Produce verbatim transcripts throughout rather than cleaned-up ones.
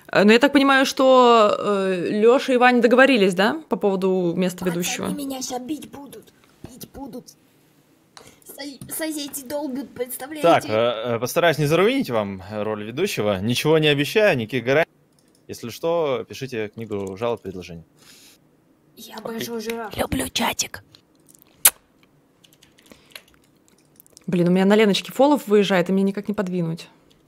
Но я так понимаю, что э, Лёша и Ваня договорились, да, по поводу места Пацаны ведущего? Они меня сейчас бить будут. Бить будут. Соседи долбят, представляете? Так, э, постараюсь не заруинить вам роль ведущего. Ничего не обещаю, никаких гарантий. Если что, пишите книгу жалоб, предложений. Я большой жираф. Люблю чатик. Блин, у меня на Леночке фолов выезжает, и мне никак не подвинуть.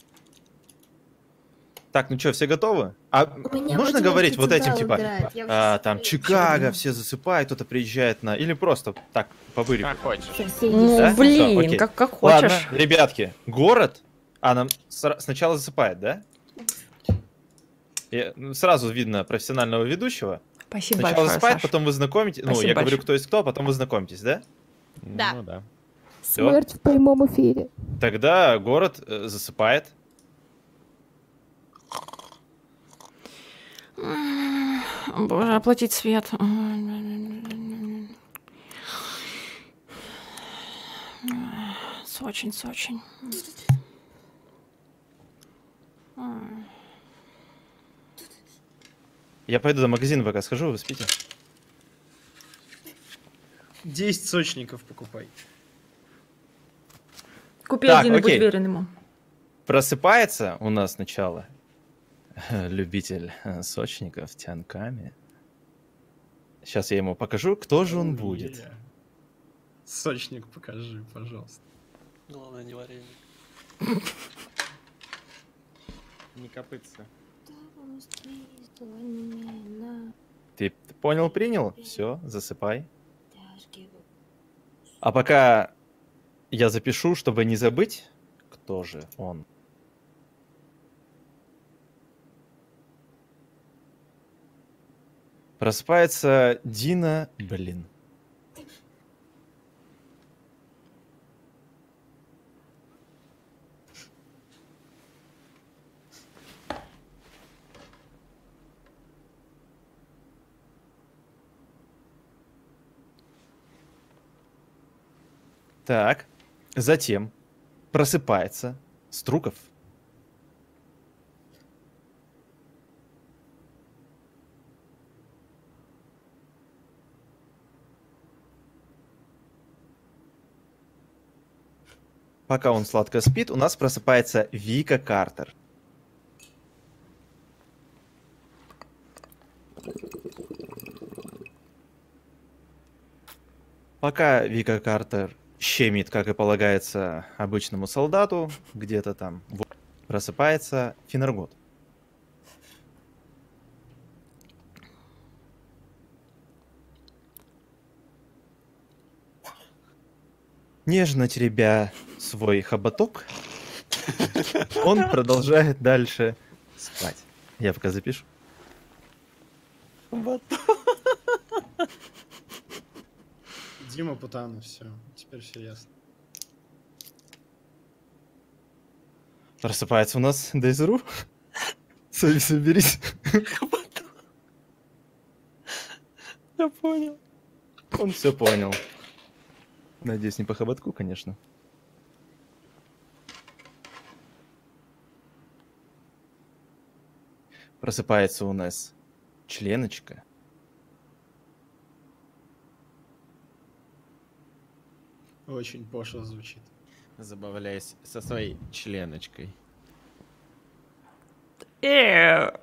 Так, ну что, все готовы? А можно говорить вот этим, типа, а, там, Чикаго, все засыпают, кто-то приезжает на... Или просто так, по бырику? Как хочешь. Ну, Да? блин, Всё, окей. как, как хочешь. Ладно, ребятки, город, а нам сра- сначала засыпает, да? И, ну, сразу видно профессионального ведущего. Спасибо Сначала большое, засыпает, Саша. потом вы знакомитесь. Ну, Спасибо я говорю, большое. кто есть кто, а потом вы знакомитесь, да? Да. Ну да. Всё. Смерть в прямом эфире. Тогда город э, засыпает. Боже, оплатить свет. Сочень, Сочень. Я пойду до магазина пока схожу, вы спите. десять сочников покупай. Купи Так, один и будь окей. верен ему. Просыпается у нас сначала любитель э, сочников тянками. Сейчас я ему покажу, кто же он будет. Е. Сочник покажи, пожалуйста. Главное, не варенье. Не копытся. Ты, ты понял, принял? Все, засыпай. А пока я запишу, чтобы не забыть, кто же он. Просыпается Дина, блин. Так, затем просыпается Струков. Пока он сладко спит, у нас просыпается Вика Картер. Пока Вика Картер щемит, как и полагается обычному солдату, где-то там вот, просыпается Финаргот. Нежно теребя свой хоботок, он продолжает дальше спать. Я пока запишу. Дима Путана, все. Теперь все ясно. Просыпается у нас Дейзру. Сори, соберись. Я понял. Он все понял. Надеюсь, не по хоботку, конечно. Просыпается у нас членочка. Очень пошло звучит. Забавляясь со своей членочкой. Э,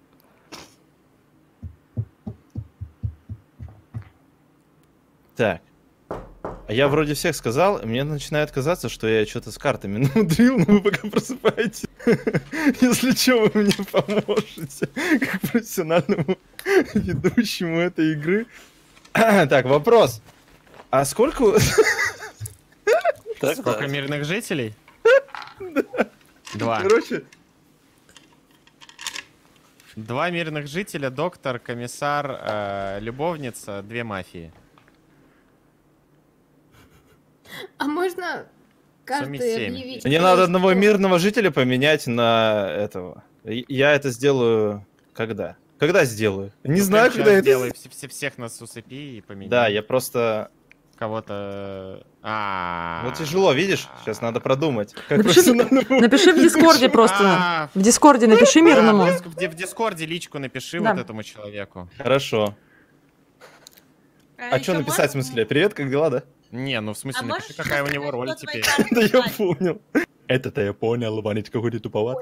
Так. А я вроде всех сказал, мне начинает казаться, что я что-то с картами намудрил, но вы пока просыпаетесь. Если что, вы мне поможете, как профессиональному ведущему этой игры. Так, вопрос. А сколько... Так, Сколько да. мирных жителей? Два. Короче, Два мирных жителя, доктор, комиссар, э, любовница, две мафии. А можно карты Суммить семь. объявить? мне кто надо есть одного кто? мирного жителя поменять на этого. И- Я это сделаю когда? Когда сделаю? Не Ну, знаю, прямо когда щас это... сделай, все- все- всех нас усыпи и поменяй. Да, я просто... кого-то... А. Вот тяжело, видишь? Сейчас надо продумать. Как Напиши, профессиональному напиши в Дискорде просто. А, В Дискорде напиши мирному. да, в, в Дискорде личку напиши Да. вот этому человеку. Хорошо. А ещё что написать в можешь- смысле? Привет, как дела, да? Не, ну в смысле А напиши, можешь какая у рассказать, него роль кто твои теперь. карты Да я знает? понял. Это-то я понял, Ванечка, какой ты туповат.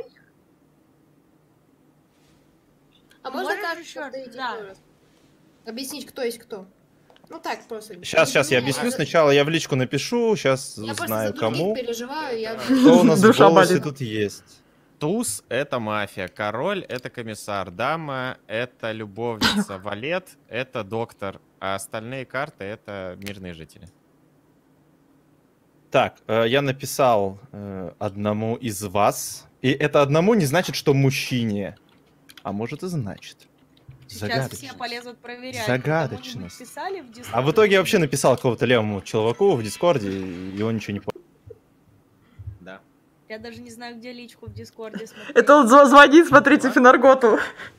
А можно Можешь так ещё? повторить Да. еще раз? Объяснить, кто есть кто? Ну так, просто. Сейчас, сейчас, я Не, объясню за- сначала, я в личку напишу, сейчас Я просто знаю за других кому. переживаю, я... Кто у нас в Душа голосе болит. тут есть. Туз — это мафия, король — это комиссар, дама — это любовница, валет — это доктор, а остальные карты — это мирные жители. Так, э, я написал э, одному из вас. И это одному не значит, что мужчине. А может и значит. Сейчас все Загадочность. полезут проверять. Загадочность. Потому что мы писали в Дискорде. А в итоге я вообще написал какого-то левому чуваку в Дискорде, и он ничего не понял. Да. Я даже не знаю, где личку в Дискорде смотреть. Это он зв- звонит, смотрите, Финарготу.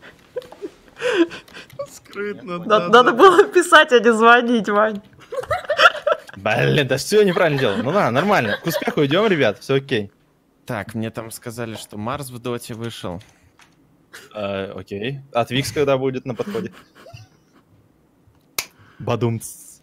Скрытно, Надо, надо было писать, а не звонить, Вань. Блин, да все неправильно делал. Ну ладно, нормально. К успеху идем, ребят, все окей. Так, мне там сказали, что Марс в доте вышел. Э, окей. А Твикс когда будет на подходе? Бадумц.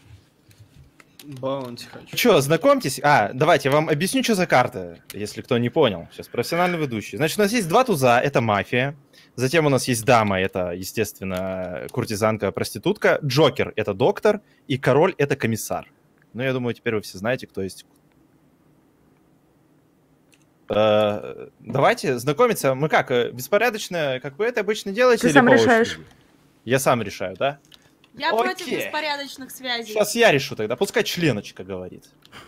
Баунти хочу. Че, знакомьтесь. А, давайте я вам объясню, что за карта, если кто не понял. Сейчас профессиональный ведущий. Значит, у нас есть два туза, это мафия. Затем у нас есть дама, это, естественно, куртизанка, проститутка. Джокер — это доктор. И король — это комиссар. Ну, я думаю, теперь вы все знаете, кто есть. Э, давайте знакомиться. Мы как, э, беспорядочно, как вы это обычно делаете? Ты или сам по решаешь. очереди? Я сам решаю, да? Я Окей. против беспорядочных связей. Сейчас я решу тогда. Пускай членочка говорит.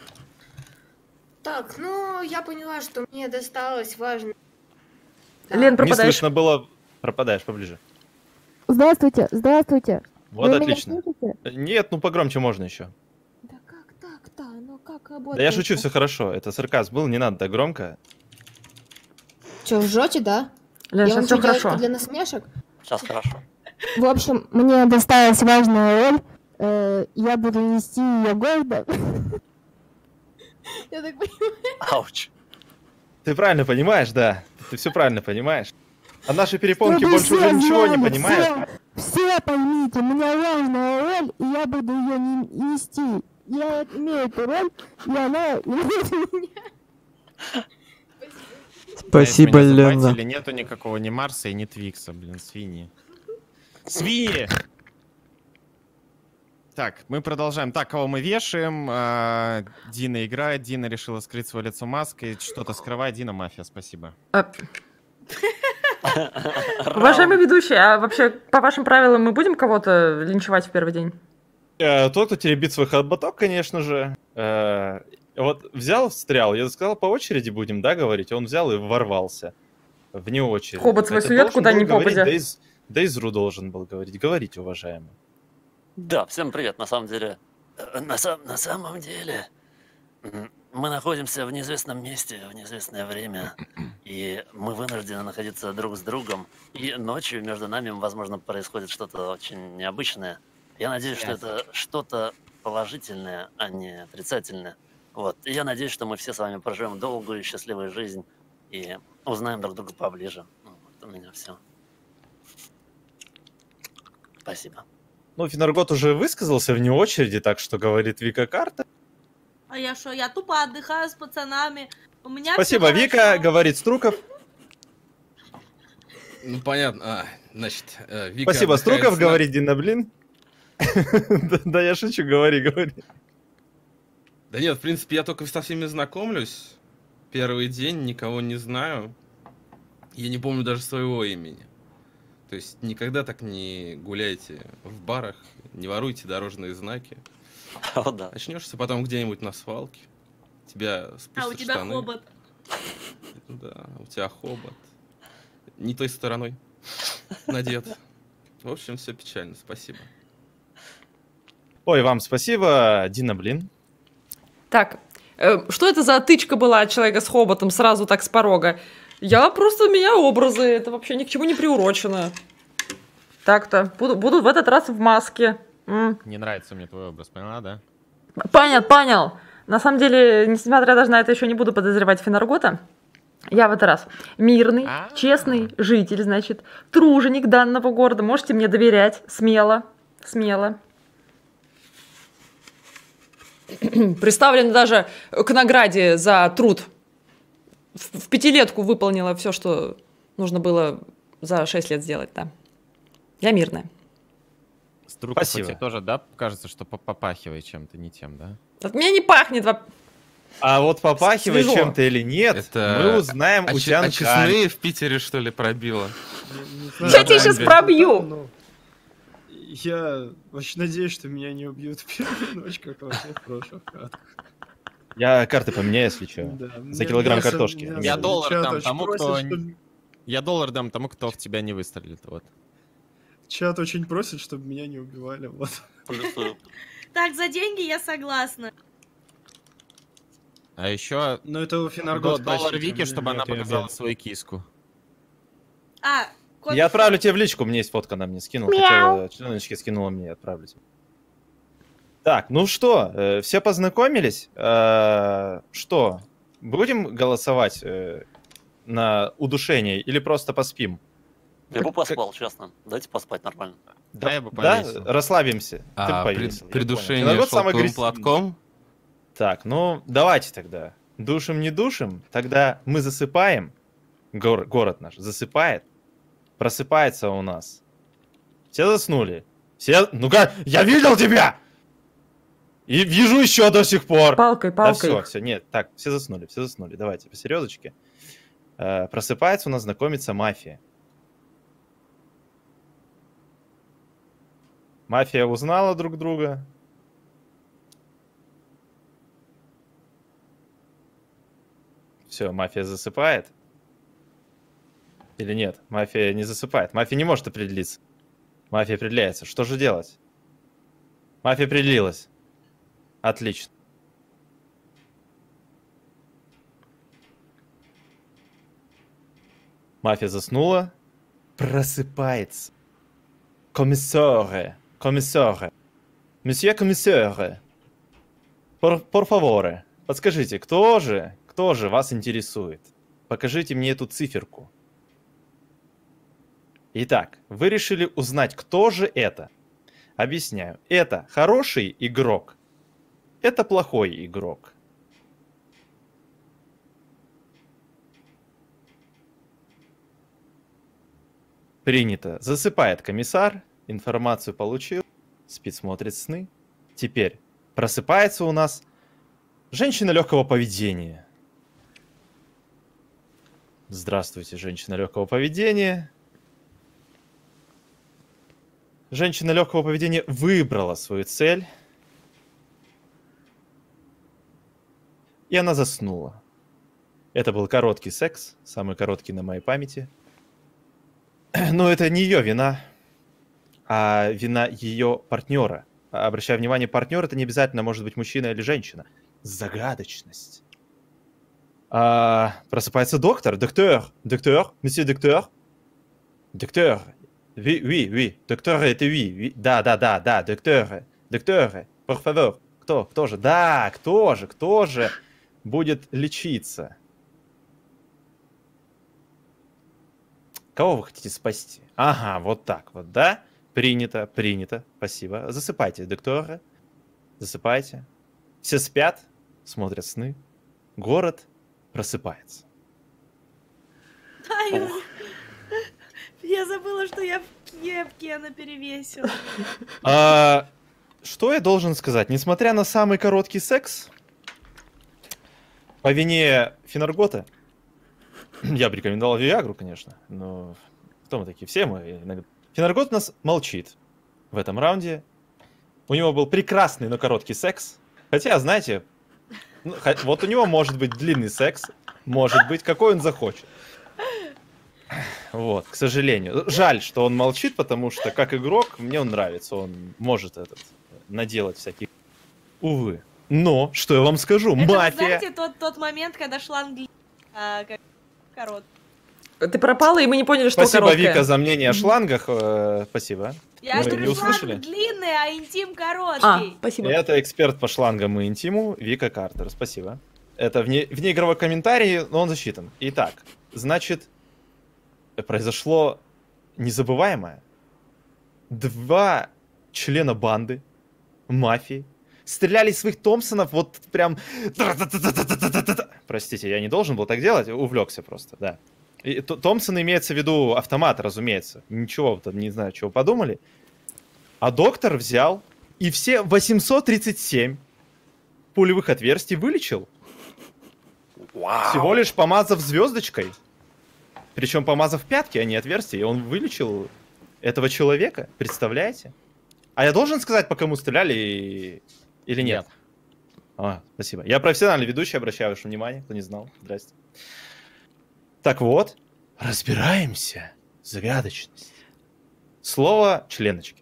Так, ну, я поняла, что мне досталось важно. Да. Лен, Не пропадаешь. слышно было. Пропадаешь поближе. Здравствуйте, здравствуйте. Вот Вы отлично. меня слышите? Нет, ну погромче можно еще. Да как так-то? Ну как работает? Да я шучу, все хорошо. Это сарказм был, не надо так громко. Че, ржете, да? Лен, я вам сейчас все что, делать хорошо. для насмешек? Сейчас хорошо. В общем, мне досталась важная роль. Э, я буду нести ее гордо. Я так понимаю. Ауч. Ты правильно понимаешь, да. Ты все правильно понимаешь. А наши перепонки Чтобы больше уже все ничего не знали, понимают. Все, все поймите, у меня важная роль, и я буду ее нести. Я имею эту роль, и она имеет меня. Спасибо, Знаешь, меня Лена. забайтили, нету никакого ни Марса и ни Твикса, блин, свиньи. Свиньи! Так, мы продолжаем. Так, кого мы вешаем? А, Дина играет. Дина решила скрыть свое лицо маской. Что-то скрывает. Дина мафия, спасибо. А, Уважаемый ведущий, а вообще, по вашим правилам, мы будем кого-то линчевать в первый день? Э, Тот, кто теребит свой хоботок, конечно же. Э, Вот взял, встрял. Я сказал, по очереди будем, да, говорить. Он взял и ворвался. Вне очереди. Хобот свой Это сует, должен куда был ни говорить попадя. Дейз- Дейзру должен был говорить. Говорите, уважаемый. Да, всем привет. На самом деле, э, на, сам- на самом деле, м, мы находимся в неизвестном месте в неизвестное время, и мы вынуждены находиться друг с другом. И ночью между нами, возможно, происходит что-то очень необычное. Я надеюсь, что это что-то положительное, а не отрицательное. Вот. И я надеюсь, что мы все с вами проживем долгую и счастливую жизнь и узнаем друг друга поближе. Ну, вот у меня все. Спасибо. Ну, Финаргот уже высказался вне очереди, так что говорит Вика карта. А я что, я тупо отдыхаю с пацанами. У меня всё Спасибо, Вика, хорошо. говорит Струков. Ну, понятно. А, значит, э, Вика Спасибо, отдыхает Струков, с на- говорит Дина, блин. Да, Да, я шучу, говори, говори. Да нет, в принципе, я только со всеми знакомлюсь. Первый день, никого не знаю. Я не помню даже своего имени. То есть никогда так не гуляйте в барах, не воруйте дорожные знаки. О, да. Очнешься потом где-нибудь на свалке. Тебя спустят А у тебя штаны. хобот. Да, у тебя хобот. Не той стороной надет. В общем, все печально, спасибо. Ой, вам спасибо, Дина, блин. Так, э, что это за тычка была от человека с хоботом сразу так с порога? Я просто, у меня образы, это вообще ни к чему не приурочено. Так-то, буду, буду в этот раз в маске. М. Не нравится мне твой образ, поняла, да? Понял, понял. На самом деле, несмотря даже на это, еще не буду подозревать Фенаргота. Я в этот раз мирный, А. честный житель, значит, труженик данного города. Можете мне доверять смело, смело. Представлен даже к награде за труд. В в пятилетку выполнила все, что нужно было за шесть лет сделать, да. Я мирная. С другой Спасибо. стороны, тоже, да, кажется, что по- попахивает чем-то не тем, да? От меня не пахнет. воп- А вот попахивает Свежо. чем-то или нет, Это мы узнаем А у че- а Тянками. честные в Питере, что ли, пробило? Я тебя сейчас пробью. Ну, я очень надеюсь, что меня не убьют в первую ночь, как во всех прошлых катках. Я карты поменяю, если что. Да, За мне- килограмм мне со- картошки. меня Я со- доллар чат дам очень тому, просит, кто- чтоб- Я доллар дам тому, кто в тебя не выстрелит. Вот. Чат очень просит, чтобы меня не убивали, вот. Плюсую. Так, за деньги я согласна. А еще Но это у Фенаргот доллар просите, Вики, мне чтобы она нет, я показала обед. свою киску. А, кот- Я отправлю тебе в личку, у меня есть фотка, она мне скинула. Хотела, членочки скинула мне, отправлю тебе. Так, ну что, э, все познакомились? Э, что, будем голосовать э, на удушение или просто поспим? Я бы поспал, честно. Дайте поспать нормально. Да, я бы Да, повесил. расслабимся. Ты А при- повесил, я придушение понял. Фенаргот самый шелковым агрессивный. платком? Так, ну давайте тогда. Душим, не душим, тогда мы засыпаем. Гор- город наш засыпает. Просыпается у нас. Все заснули. Все. Ну-ка, я видел тебя! И вижу еще до сих пор. Палкой, Да палкой. все, все, нет, так, все заснули, все заснули. Давайте, по серьезочке. Э, просыпается у нас знакомится мафия. Мафия узнала друг друга. Все, мафия засыпает. Или нет? Мафия не засыпает. Мафия не может определиться. Мафия определяется. Что же делать? Мафия определилась. Отлично. Мафия заснула. Просыпается. Комиссаре. Комиссаре. Месье комиссаре. Por, por favore. Подскажите, кто же, кто же вас интересует? Покажите мне эту циферку. Итак, вы решили узнать, кто же это. Объясняю. Это хороший игрок. Это плохой игрок. Принято. Засыпает комиссар. Информацию получил. Спит, смотрит сны. Теперь просыпается у нас женщина легкого поведения. Здравствуйте, женщина легкого поведения. Женщина легкого поведения выбрала свою цель. И она заснула. Это был короткий секс, самый короткий на моей памяти. Но это не ее вина, а вина ее партнера. Обращаю внимание, партнер это не обязательно может быть мужчина или женщина. Загадочность. А, просыпается доктор. Доктор, доктор, месье доктор. Доктор. Oui, oui, oui. Доктор это oui. oui. Да, да, да, да, доктор. Доктор, por favor. Кто, кто же? Да, кто же, кто же будет лечиться? Кого вы хотите спасти? Ага, вот так вот, да? Принято, принято. Спасибо. Засыпайте, доктора. Засыпайте. Все спят, смотрят сны. Город просыпается. Ай, я забыла, что я в кепке, она перевесила. А, что я должен сказать? Несмотря на самый короткий секс, по вине Фенаргота, я бы рекомендовал Виагру, конечно, но кто мы такие? Все мы иногда. Фенаргот у нас молчит в этом раунде. У него был прекрасный, но короткий секс. Хотя, знаете, ну, х- вот у него может быть длинный секс, может быть, какой он захочет. Вот, к сожалению. Жаль, что он молчит, потому что, как игрок, мне он нравится. Он может этот наделать всяких... Увы. Но, что я вам скажу, Это, вы мафия... знаете, тот, тот момент, когда шланг а, как корот. Ты пропала, и мы не поняли, что Спасибо, короткая. Вика, за мнение о шлангах. э, Спасибо. Я Вы говорю, не услышали? шланг длинный, а интим короткий. А, спасибо. Это эксперт по шлангам и интиму Вика Картер. Спасибо. Это вне, внеигровой комментарий, но он засчитан. Итак, значит, произошло незабываемое. Два члена банды, мафии, стреляли из своих Томпсонов вот прям... Простите, я не должен был так делать, увлекся просто, да. И Томпсон имеется в виду автомат, разумеется. Ничего, там не знаю, чего подумали. А доктор взял и все восемьсот тридцать семь пулевых отверстий вылечил. Вау. Всего лишь помазав звездочкой. Причем помазав пятки, а не отверстия. И он вылечил этого человека. Представляете? А я должен сказать, по кому стреляли и... или нет? Нет. А, спасибо. Я профессиональный ведущий, обращаю ваше внимание, кто не знал. Здрасте. Так вот, разбираемся. Загадочность. Слово членочки.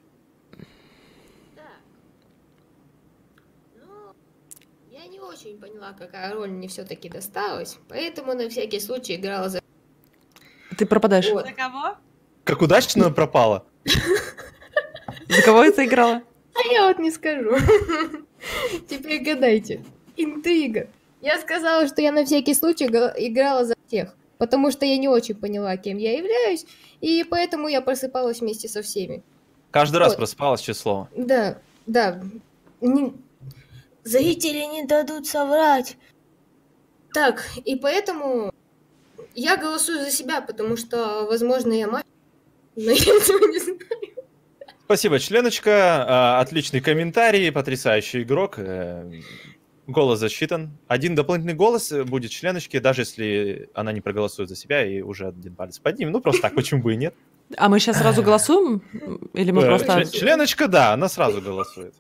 Ну, я не очень поняла, какая роль мне все-таки досталась, поэтому на всякий случай играла за... Ты пропадаешь. Вот. За кого? Как удачно пропала. За кого это играла? А я вот не скажу. Теперь гадайте. Интрига. Я сказала, что я на всякий случай га- играла за всех, потому что я не очень поняла, кем я являюсь, и поэтому я просыпалась вместе со всеми. Каждый раз Вот. просыпалась число. Да, да. Не- Зрители не дадут соврать. Так, и поэтому я голосую за себя, потому что, возможно, я мать, но я этого не знаю. Спасибо, членочка. А, Отличный комментарий, потрясающий игрок. Э, Голос засчитан. Один дополнительный голос будет членочке, даже если она не проголосует за себя и уже один палец поднимем. Ну, просто так, почему бы и нет. А мы сейчас сразу голосуем? Или мы Э, просто... член- Членочка, да, она сразу голосует.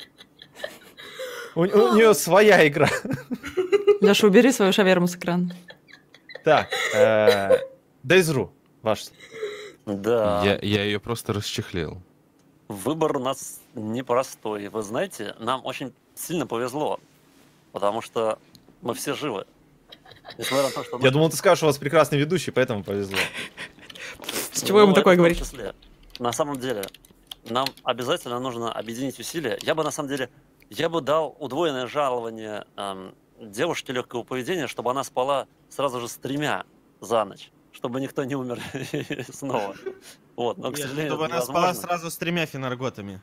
У, у нее своя игра. Леша, убери свою шаверму с экрана. Так, э, Дейзру, ваш. Да. Я, я ее просто расчехлил. Выбор у нас непростой. Вы знаете, нам очень сильно повезло, потому что мы все живы. Несмотря на то, что... Я думал, ты скажешь, у вас прекрасный ведущий, поэтому повезло. С чего ему Ну, такое это в том говорить? числе. На самом деле, нам обязательно нужно объединить усилия. Я бы, на самом деле, я бы дал удвоенное жалование эм, девушке легкого поведения, чтобы она спала сразу же с тремя за ночь, чтобы никто не умер снова. Вот, но, к сожалению, Чтобы это она спала невозможно. сразу с тремя фенарготами.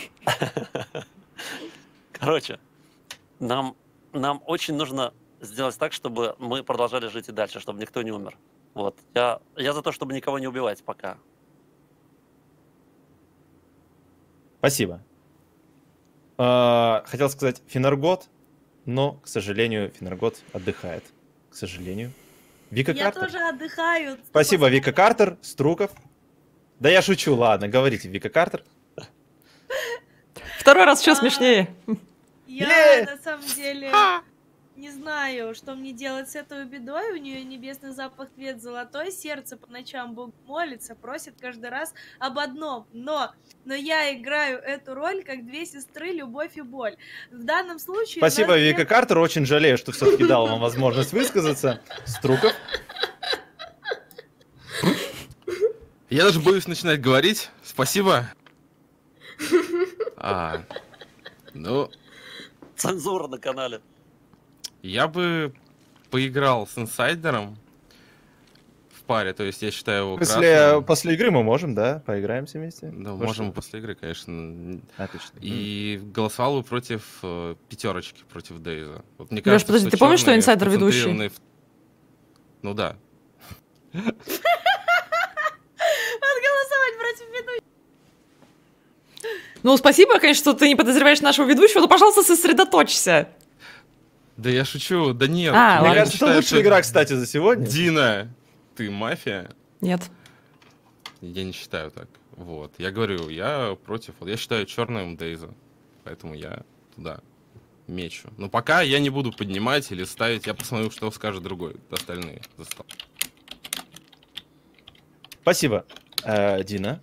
Короче, нам, нам очень нужно сделать так, чтобы мы продолжали жить и дальше, чтобы никто не умер. Вот. Я, я за то, чтобы никого не убивать пока. Спасибо. А, Хотел сказать Фенаргот, но, к сожалению, Фенаргот отдыхает. К сожалению. Вика Я Картер. тоже отдыхаю. Спасибо, Вика Картер, Струков. Да я шучу, ладно, говорите, Вика Картер. Второй раз еще А. смешнее. Я Е! на самом деле не знаю, что мне делать с этой бедой. У нее небесный запах, цвет золотой, сердце по ночам Бог молится, просит каждый раз об одном. Но, но я играю эту роль как две сестры, любовь и боль. В данном случае... у Спасибо, нас Вика нет- Картер. Очень жалею, что все-таки дал вам возможность высказаться. Струков. Я даже боюсь начинать говорить. Спасибо. А, ну, Цензура на канале. я бы поиграл с инсайдером в паре, то есть я считаю его После, красным. после игры мы можем, да, поиграемся вместе? Да, Во можем что? после игры, конечно. Отлично. И голосовал бы против э, пятерочки, против Дейза. Вот мне Лёш, кажется, подожди, ты помнишь, что чёрные инсайдер ведущий? сконцентрированы в- Ну да. Отголосовать против ведущего. Ну, спасибо, конечно, что ты не подозреваешь нашего ведущего, но, пожалуйста, сосредоточься. Да я шучу, да нет. А, Мне ладно. кажется, что считаю, лучшая игра, кстати, за сегодня. Дина, ты мафия? Нет. Я не считаю так. Вот. Я говорю, я против. Вот я считаю черным Дейза. Поэтому я туда мечу. Но пока я не буду поднимать или ставить. Я посмотрю, что скажет другой. Остальные за стол. Спасибо, э, Дина.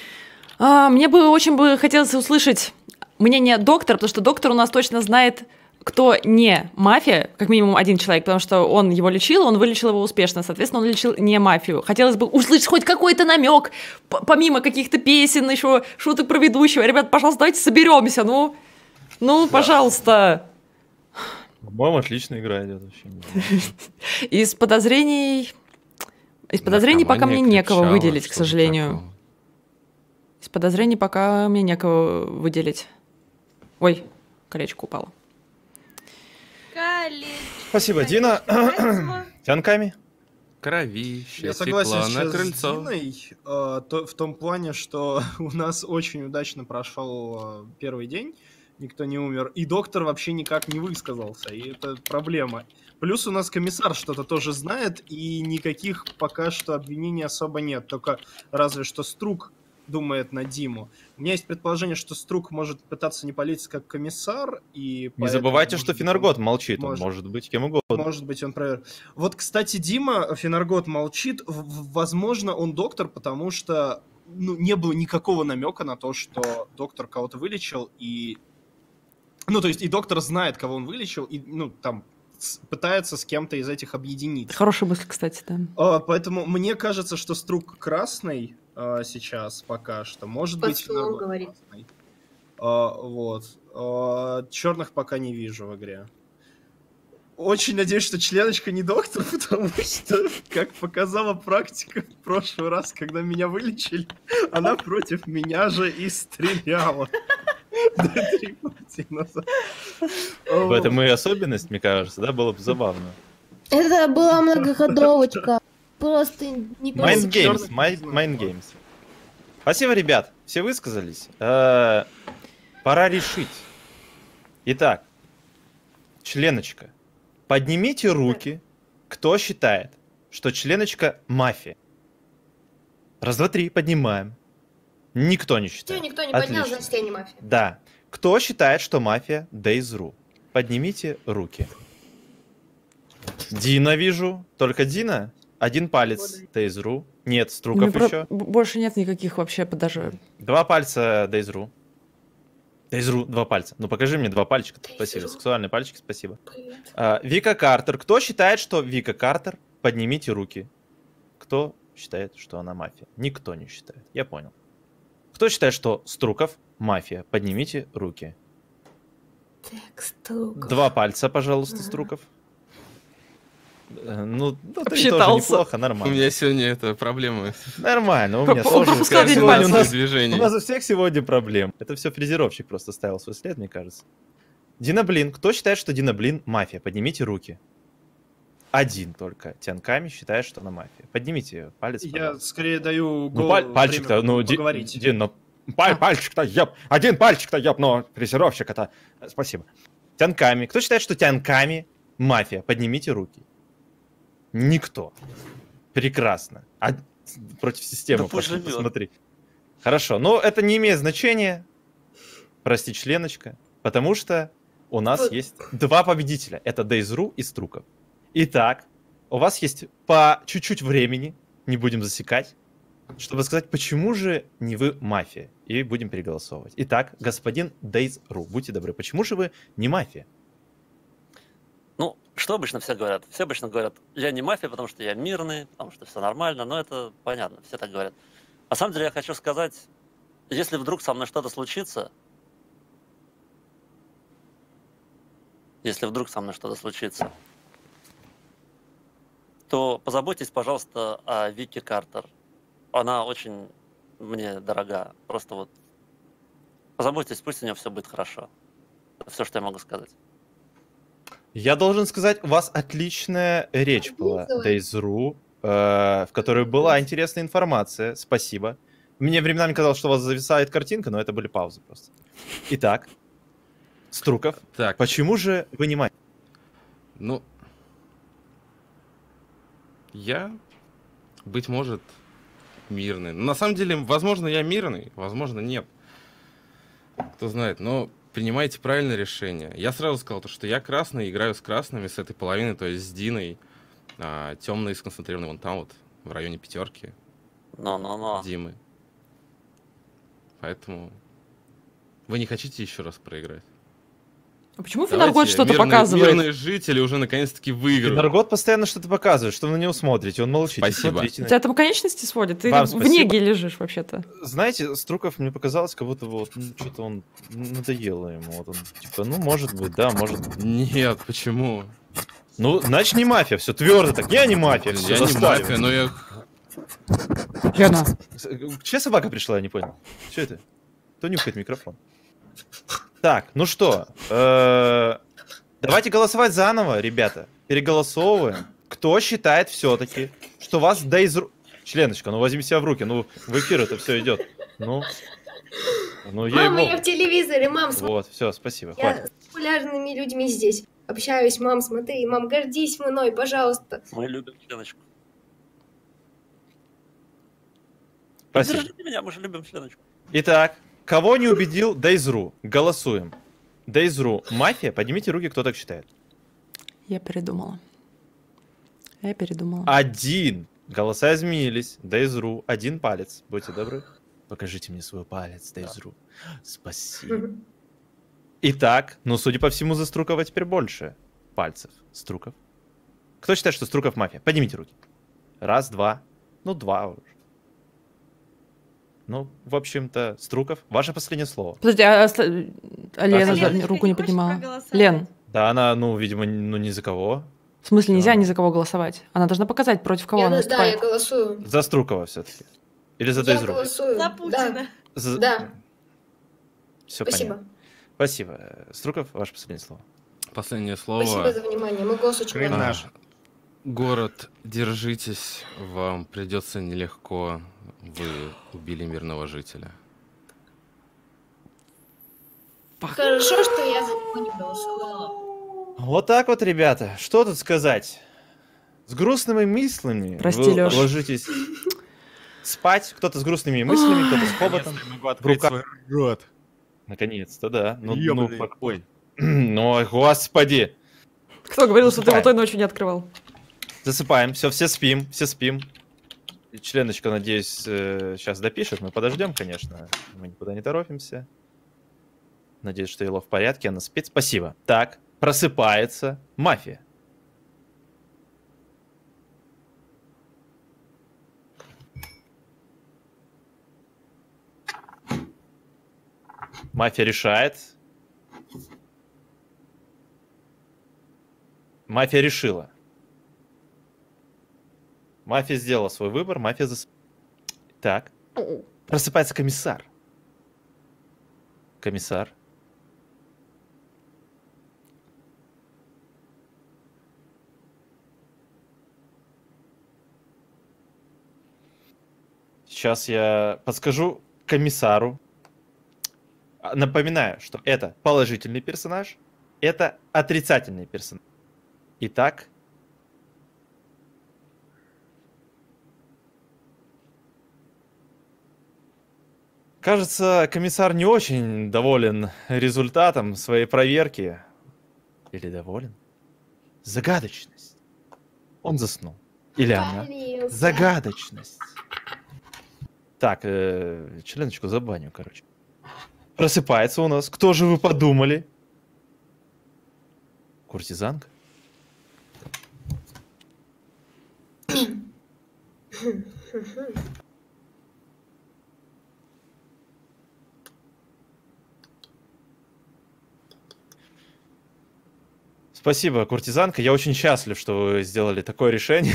А, мне бы очень бы хотелось услышать мнение доктора, потому что доктор у нас точно знает кто не мафия, как минимум один человек, потому что он его лечил, он вылечил его успешно, соответственно, он лечил не мафию. Хотелось бы услышать хоть какой-то намек, помимо каких-то песен, еще шуток про ведущего. Ребят, пожалуйста, давайте соберемся, ну, ну, да. Пожалуйста. По-моему, отличная игра идет вообще. Из подозрений... Из подозрений пока мне некого выделить, к сожалению. Из подозрений пока мне некого выделить. Ой, колечко упало. Колечко. Спасибо, Дина. Тянками. Кровище, Я согласен на сейчас крыльцо. с Диной, э, то, в том плане, что у нас очень удачно прошел э, первый день, никто не умер, и доктор вообще никак не высказался, и это проблема. Плюс у нас комиссар что-то тоже знает, и никаких пока что обвинений особо нет, только разве что Струк думает на Диму. У меня есть предположение, что Струк может пытаться не палиться как комиссар, и... Не забывайте, что Финаргот молчит, может, он может быть кем угодно. Может быть, он проверит. Вот, кстати, Дима, Финаргот молчит, в- возможно, он доктор, потому что ну, не было никакого намека на то, что доктор кого-то вылечил, и... Ну, то есть, и доктор знает, кого он вылечил, и, ну, там, с- пытается с кем-то из этих объединиться. Хорошая мысль, кстати, да. А, поэтому мне кажется, что Струк красный а, сейчас пока что. Может быть, Посол Финаргот говорит. красный. А, вот. А, черных пока не вижу в игре. Очень надеюсь, что членочка не доктор, потому что, как показала практика в прошлый раз, когда меня вылечили, она против меня же и стреляла. Три партии назад. В этом и особенность, мне кажется, да, было бы забавно. Это была многоходовочка. Просто не Mind Черных Games, не Mind, знаю. Mind Games. Спасибо, ребят, все высказались. Э, Пора решить. Итак, членочка, поднимите руки, кто считает, что членочка мафия. Раз, два, три, поднимаем. Никто не Все, считает. никто не поднял, Отлично. значит, я не мафия. Да. Кто считает, что мафия Days.ru? Поднимите руки. Дина вижу. Только Дина? Один палец Days.ru. Нет, Струков Мне еще. про- б- Больше нет никаких вообще даже... Два пальца Days.ru. Days.ru, два пальца. Ну покажи мне два пальчика. Спасибо. Сексуальные пальчики, спасибо. А, Вика Картер. Кто считает, что Вика Картер? Поднимите руки. Кто считает, что она мафия? Никто не считает. Я понял. Кто считает, что Струков мафия? Поднимите руки. Так, Струков. Два пальца, пожалуйста, Струков. Э, Ну, ну ты тоже Обсчитался. неплохо, У нормально. меня сегодня это проблемы. Нормально, у меня П- тоже. пропускал Сегодня один у палец. нас- движений. У нас у всех сегодня проблем. Это все фрезеровщик просто ставил свой след, мне кажется. Дина Блин. Кто считает, что Дина Блин мафия? Поднимите руки. Один только Тянками считает, что она мафия. Поднимите палец, Я пожалуйста. скорее даю Ну, гол- паль- пальчик-то, время ну, Ди- поговорить. Дин, ну, паль- пальчик-то, еб, один пальчик-то, еб, но фрезеровщик это... Спасибо. Тянками. Кто считает, что Тянками мафия? Поднимите руки. Никто. Прекрасно. А против системы Да пусть пошли, живет. посмотри. Хорошо, но это не имеет значения, прости, членочка, потому что у нас Вот. есть два победителя. Это Days.ru и Струков. Итак, у вас есть по чуть-чуть времени, не будем засекать, чтобы сказать, почему же не вы мафия, и будем переголосовывать. Итак, господин Days.ru, будьте добры, почему же вы не мафия? Ну, что обычно все говорят? Все обычно говорят, я не мафия, потому что я мирный, потому что все нормально, но это понятно, все так говорят. На самом деле я хочу сказать, если вдруг со мной что-то случится, если вдруг со мной что-то случится, то позаботьтесь, пожалуйста, о Вике Картер. Она очень мне дорога. Просто вот позаботьтесь, пусть у нее все будет хорошо. Это все, что я могу сказать. Я должен сказать, у вас отличная речь была, Days.ru, э, в которой была интересная информация. Спасибо. Мне временами казалось, что у вас зависает картинка, но это были паузы просто. Итак, Струков, Так, почему же вы не мафия? ну... Я, быть может, мирный. Но на самом деле, возможно, я мирный, возможно, нет. Кто знает, но принимайте правильное решение. Я сразу сказал, то, что я красный, играю с красными, с этой половины, то есть с Диной. А, темный сконцентрированный вон там вот, в районе пятерки Но-но-но. Димы. Поэтому вы не хотите еще раз проиграть? А почему Фенаргот что-то мирные, показывает? Мирные жители уже наконец-таки выиграют. Фенаргот постоянно что-то показывает, что вы на него смотрите, он молчит. Спасибо. Смотрите У на- тебя там конечности сводят? Ты Вам в спасибо. неге лежишь вообще-то. Знаете, Струков мне показалось, как будто вот ну, что-то он надоело ему. Вот он, типа, ну, может быть, да, может быть. Нет, почему? Ну, значит, не мафия, все твердо так. Я не мафия, всё, Я не заставим. мафия, но я... Лена. Чья собака пришла, я не понял. Что это? Кто нюхает микрофон? Так, ну что, э, давайте голосовать заново, ребята. Переголосовываем. Кто считает все-таки, что вас Дейзру... Членочка, ну возьми себя в руки, ну в эфир это все идет. Ну, ну ей Мама, я в телевизоре, мам, смотри, Вот, все, спасибо, я хватит. с популярными людьми здесь общаюсь, мам, смотри, мам, гордись мной, пожалуйста. Мы любим членочку. Спасибо. Поддержите меня, мы же любим членочку. Итак, кого не убедил Дейзру? Голосуем. Дейзру, мафия? Поднимите руки, кто так считает. Я передумала. Я передумала. Один. Голоса изменились. Дейзру, один палец. Будьте добры. Покажите мне свой палец, Дейзру. Спасибо. Итак, ну, судя по всему, за Струкова теперь больше пальцев. Струков. Кто считает, что Струков мафия? Поднимите руки. Раз, два. Ну, два уже. Ну, в общем-то, Струков, ваше последнее слово. Подожди, а, оста- а Лена Лен, за- ты руку не не хочешь поднимала. проголосовать? Лен, Да, она, ну, видимо, ну, ни за кого. в смысле нельзя Да. ни за кого голосовать? Она должна показать, против кого Я, она да, да, я выступает. голосую. За Струкова все-таки. Или за Я Дейзру. голосую. За Да, Путина. За... да, Все спасибо. понятно. Спасибо. Струков, ваше последнее слово. Последнее слово. Спасибо за внимание, мой голос очень Крым важен. наш. Город, держитесь, вам придется нелегко. Вы убили мирного жителя. Хорошо, что я за него не голосовала. Вот так вот, ребята. Что тут сказать? С грустными мыслями Прости, вы Лёш. ложитесь спать. Кто-то с грустными мыслями, кто-то с хоботом. Я могу открыть руках. свой рот. Наконец-то, да. Ну, ну, Ёбаный. пок- Ой. ну, господи. Кто говорил, что ты его Засыпаем. той ночью не открывал? Засыпаем. Все, все спим, все спим. И членочка, надеюсь, сейчас допишет. Мы подождем, конечно. Мы никуда не торопимся. Надеюсь, что Ело в порядке, она спит. Спасибо. Так, просыпается мафия. Мафия решает. Мафия решила. Мафия сделала свой выбор, мафия зас... Так. Просыпается комиссар. Комиссар. Сейчас я подскажу комиссару. А, Напоминаю, что это положительный персонаж, это отрицательный персонаж. Итак, кажется, комиссар не очень доволен результатом своей проверки. Или доволен? Загадочность. Он заснул. Или она? Полился. Загадочность. Так, э, членочку забаню, короче. Просыпается у нас. Кто же вы подумали? Куртизанка? Спасибо, куртизанка. Я очень счастлив, что вы сделали такое решение.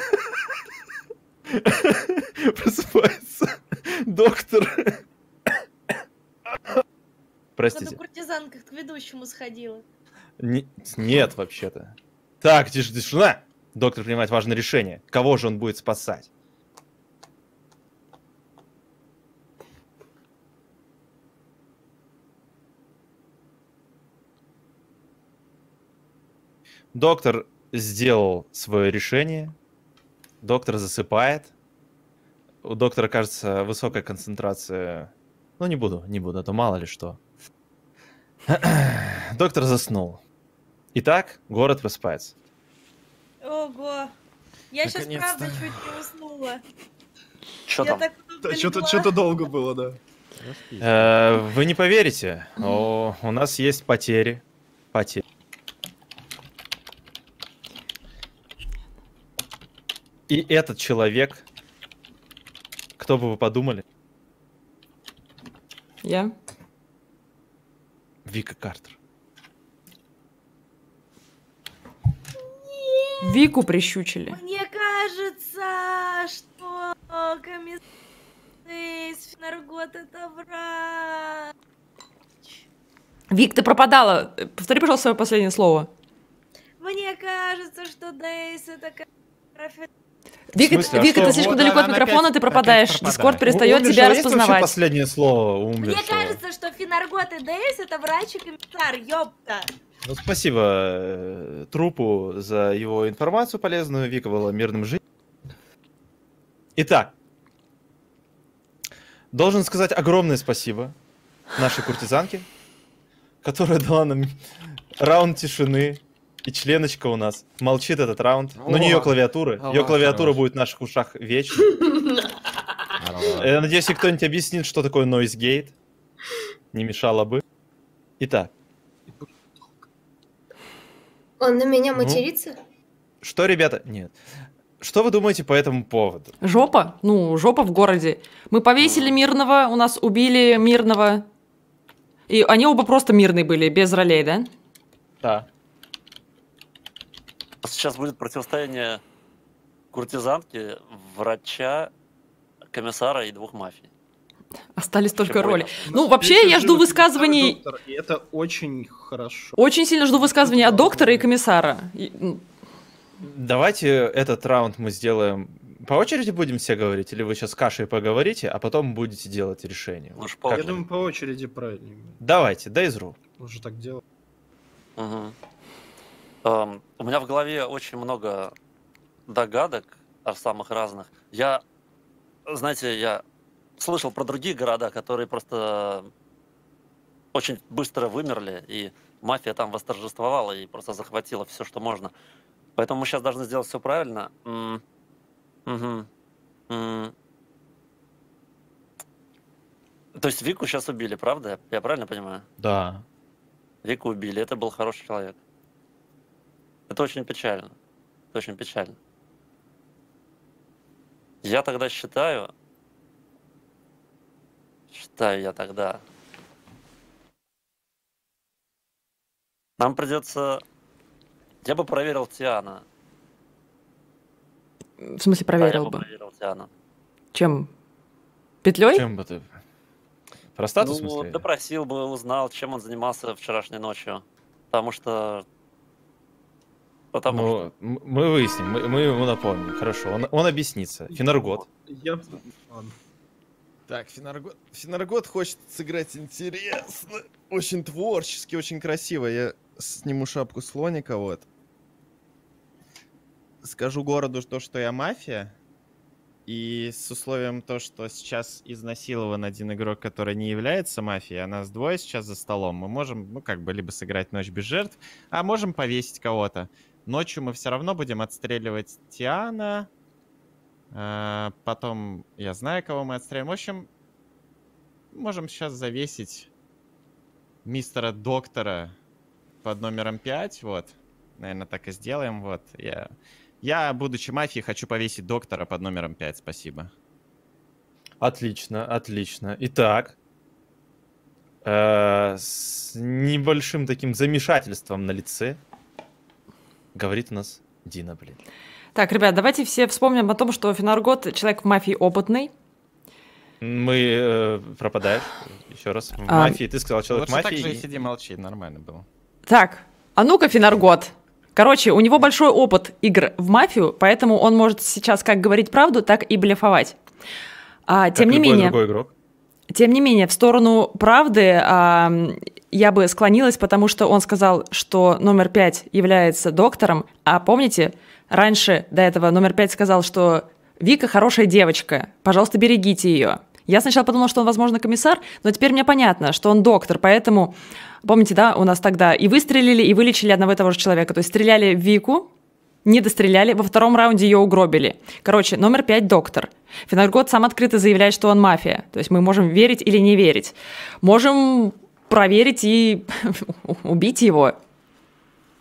Просыпается доктор. Когда Простите. куртизанка к ведущему сходила. Не- Нет, вообще-то. Так, тише, тишина. Доктор принимает важное решение. Кого же он будет спасать? Доктор сделал свое решение. Доктор засыпает. У доктора, кажется, высокая концентрация. Ну, не буду, не буду, а то мало ли что. Доктор заснул. Итак, город просыпается. Ого. Я сейчас Наконец-то. правда чуть не уснула. Что Я там? так долго Да, что-то легла. что-то долго было, да. Э, Вы не поверите, о, у нас есть потери. потерь. И этот человек, кто бы вы подумали? Я? Вика Картер. Вику прищучили. Мне кажется, что комиссар Дейс Финаргот это враг. Вик, ты пропадала. Повтори, пожалуйста, свое последнее слово. Мне кажется, что Дейс это комиссар. Вика, В смысле? А Вика что? ты слишком Вот далеко она от микрофона, опять- ты пропадаешь. опять Дискорд пропадает. перестает У тебя Умершего есть вообще распознавать. последнее слово у Мне умершего? кажется, что Финаргот и Дейс это врач и комиссар, ёпта. Ну, спасибо э, трупу за его информацию полезную. Вика была мирным жителем. Итак, должен сказать огромное спасибо нашей куртизанке, которая дала нам раунд тишины. И членочка у нас молчит этот раунд. Но не ее О, клавиатура. о, Ее клавиатура хорош. будет в наших ушах вечно. Я надеюсь, если кто-нибудь объяснит, что такое noise gate. Не мешало бы. Итак, Он на меня Ну. матерится? что, ребята... Нет. Что вы думаете по этому поводу? Жопа? Ну, жопа в городе. Мы повесили мирного, у нас убили мирного. И они оба просто мирные были, без ролей, да? Да. Сейчас будет противостояние куртизанки, врача, комиссара и двух мафий. Остались только Вообще роли. понял. Ну, вообще, я жду высказываний... Доктор, и это очень хорошо. Очень сильно жду высказываний от доктора и комиссара. И, м, Давайте этот раунд мы сделаем... По очереди будем все говорить? Или вы сейчас с Кашей поговорите, а потом будете делать решение? Ну, ж Как Я полный. вы? думаю, по очереди правильнее. Давайте, Дейзру. Уже так делать. Мгм. Эм, у меня в голове очень много догадок о самых разных. Я, знаете, я слышал про другие города, которые просто очень быстро вымерли, и мафия там восторжествовала и просто захватила все, что можно. Поэтому мы сейчас должны сделать все правильно. М, мгм, м. То есть Вику сейчас убили, правда? Я правильно понимаю? Да. Вику убили, это был хороший человек. Это очень печально. Это очень печально. Я тогда считаю... Считаю я тогда... Нам придется... Я бы проверил Тиана. в смысле, Да, я проверил бы бы. проверил Тиана. Чем? Петлей? Чем бы ты... Про статус, в Ну, смысле? допросил бы, узнал, чем он занимался вчерашней ночью. Потому что... Потому что... Ну, м- мы выясним, мы, мы ему напомним. Хорошо, он, он объяснится. Финаргот. Я... Ладно. Так, Финаргот, Финаргот хочет сыграть интересно, очень творчески, очень красиво. Я сниму шапку слоника, вот. Скажу городу то, что я мафия. И с условием то, что сейчас изнасилован один игрок, который не является мафией, а нас двое сейчас за столом, мы можем, ну, как бы, либо сыграть ночь без жертв, а можем повесить кого-то. Ночью мы все равно будем отстреливать Тиана. А, потом я знаю, кого мы отстреливаем. В общем, можем сейчас завесить мистера Доктора под номером пять. Вот. Наверное, так и сделаем. Вот. Я, я, будучи мафией, хочу повесить Доктора под номером пять. Спасибо. Отлично, отлично. Итак, э, с небольшим таким замешательством на лице говорит у нас Дина, блин. Так, ребят, давайте все вспомним о том, что Финаргот человек в мафии опытный. Мы э, пропадаешь еще раз. В А, мафии, ты сказал, человек Лучше так мафии. же и и- сиди, молчи, нормально было. Так, а ну-ка, Финаргот. Короче, у него большой опыт игр в мафию, поэтому он может сейчас как говорить правду, так и блефовать. А, как тем не любой менее, другой игрок. тем не менее, в сторону правды а, я бы склонилась, потому что он сказал, что номер пять является доктором, а помните, раньше до этого номер пять сказал, что Вика хорошая девочка, пожалуйста, берегите ее. Я сначала подумала, что он, возможно, комиссар, но теперь мне понятно, что он доктор, поэтому, помните, да, у нас тогда и выстрелили, и вылечили одного и того же человека, то есть стреляли в Вику, не достреляли, во втором раунде ее угробили. Короче, номер пять доктор. Финаргот сам открыто заявляет, что он мафия, то есть мы можем верить или не верить. Можем проверить и убить его.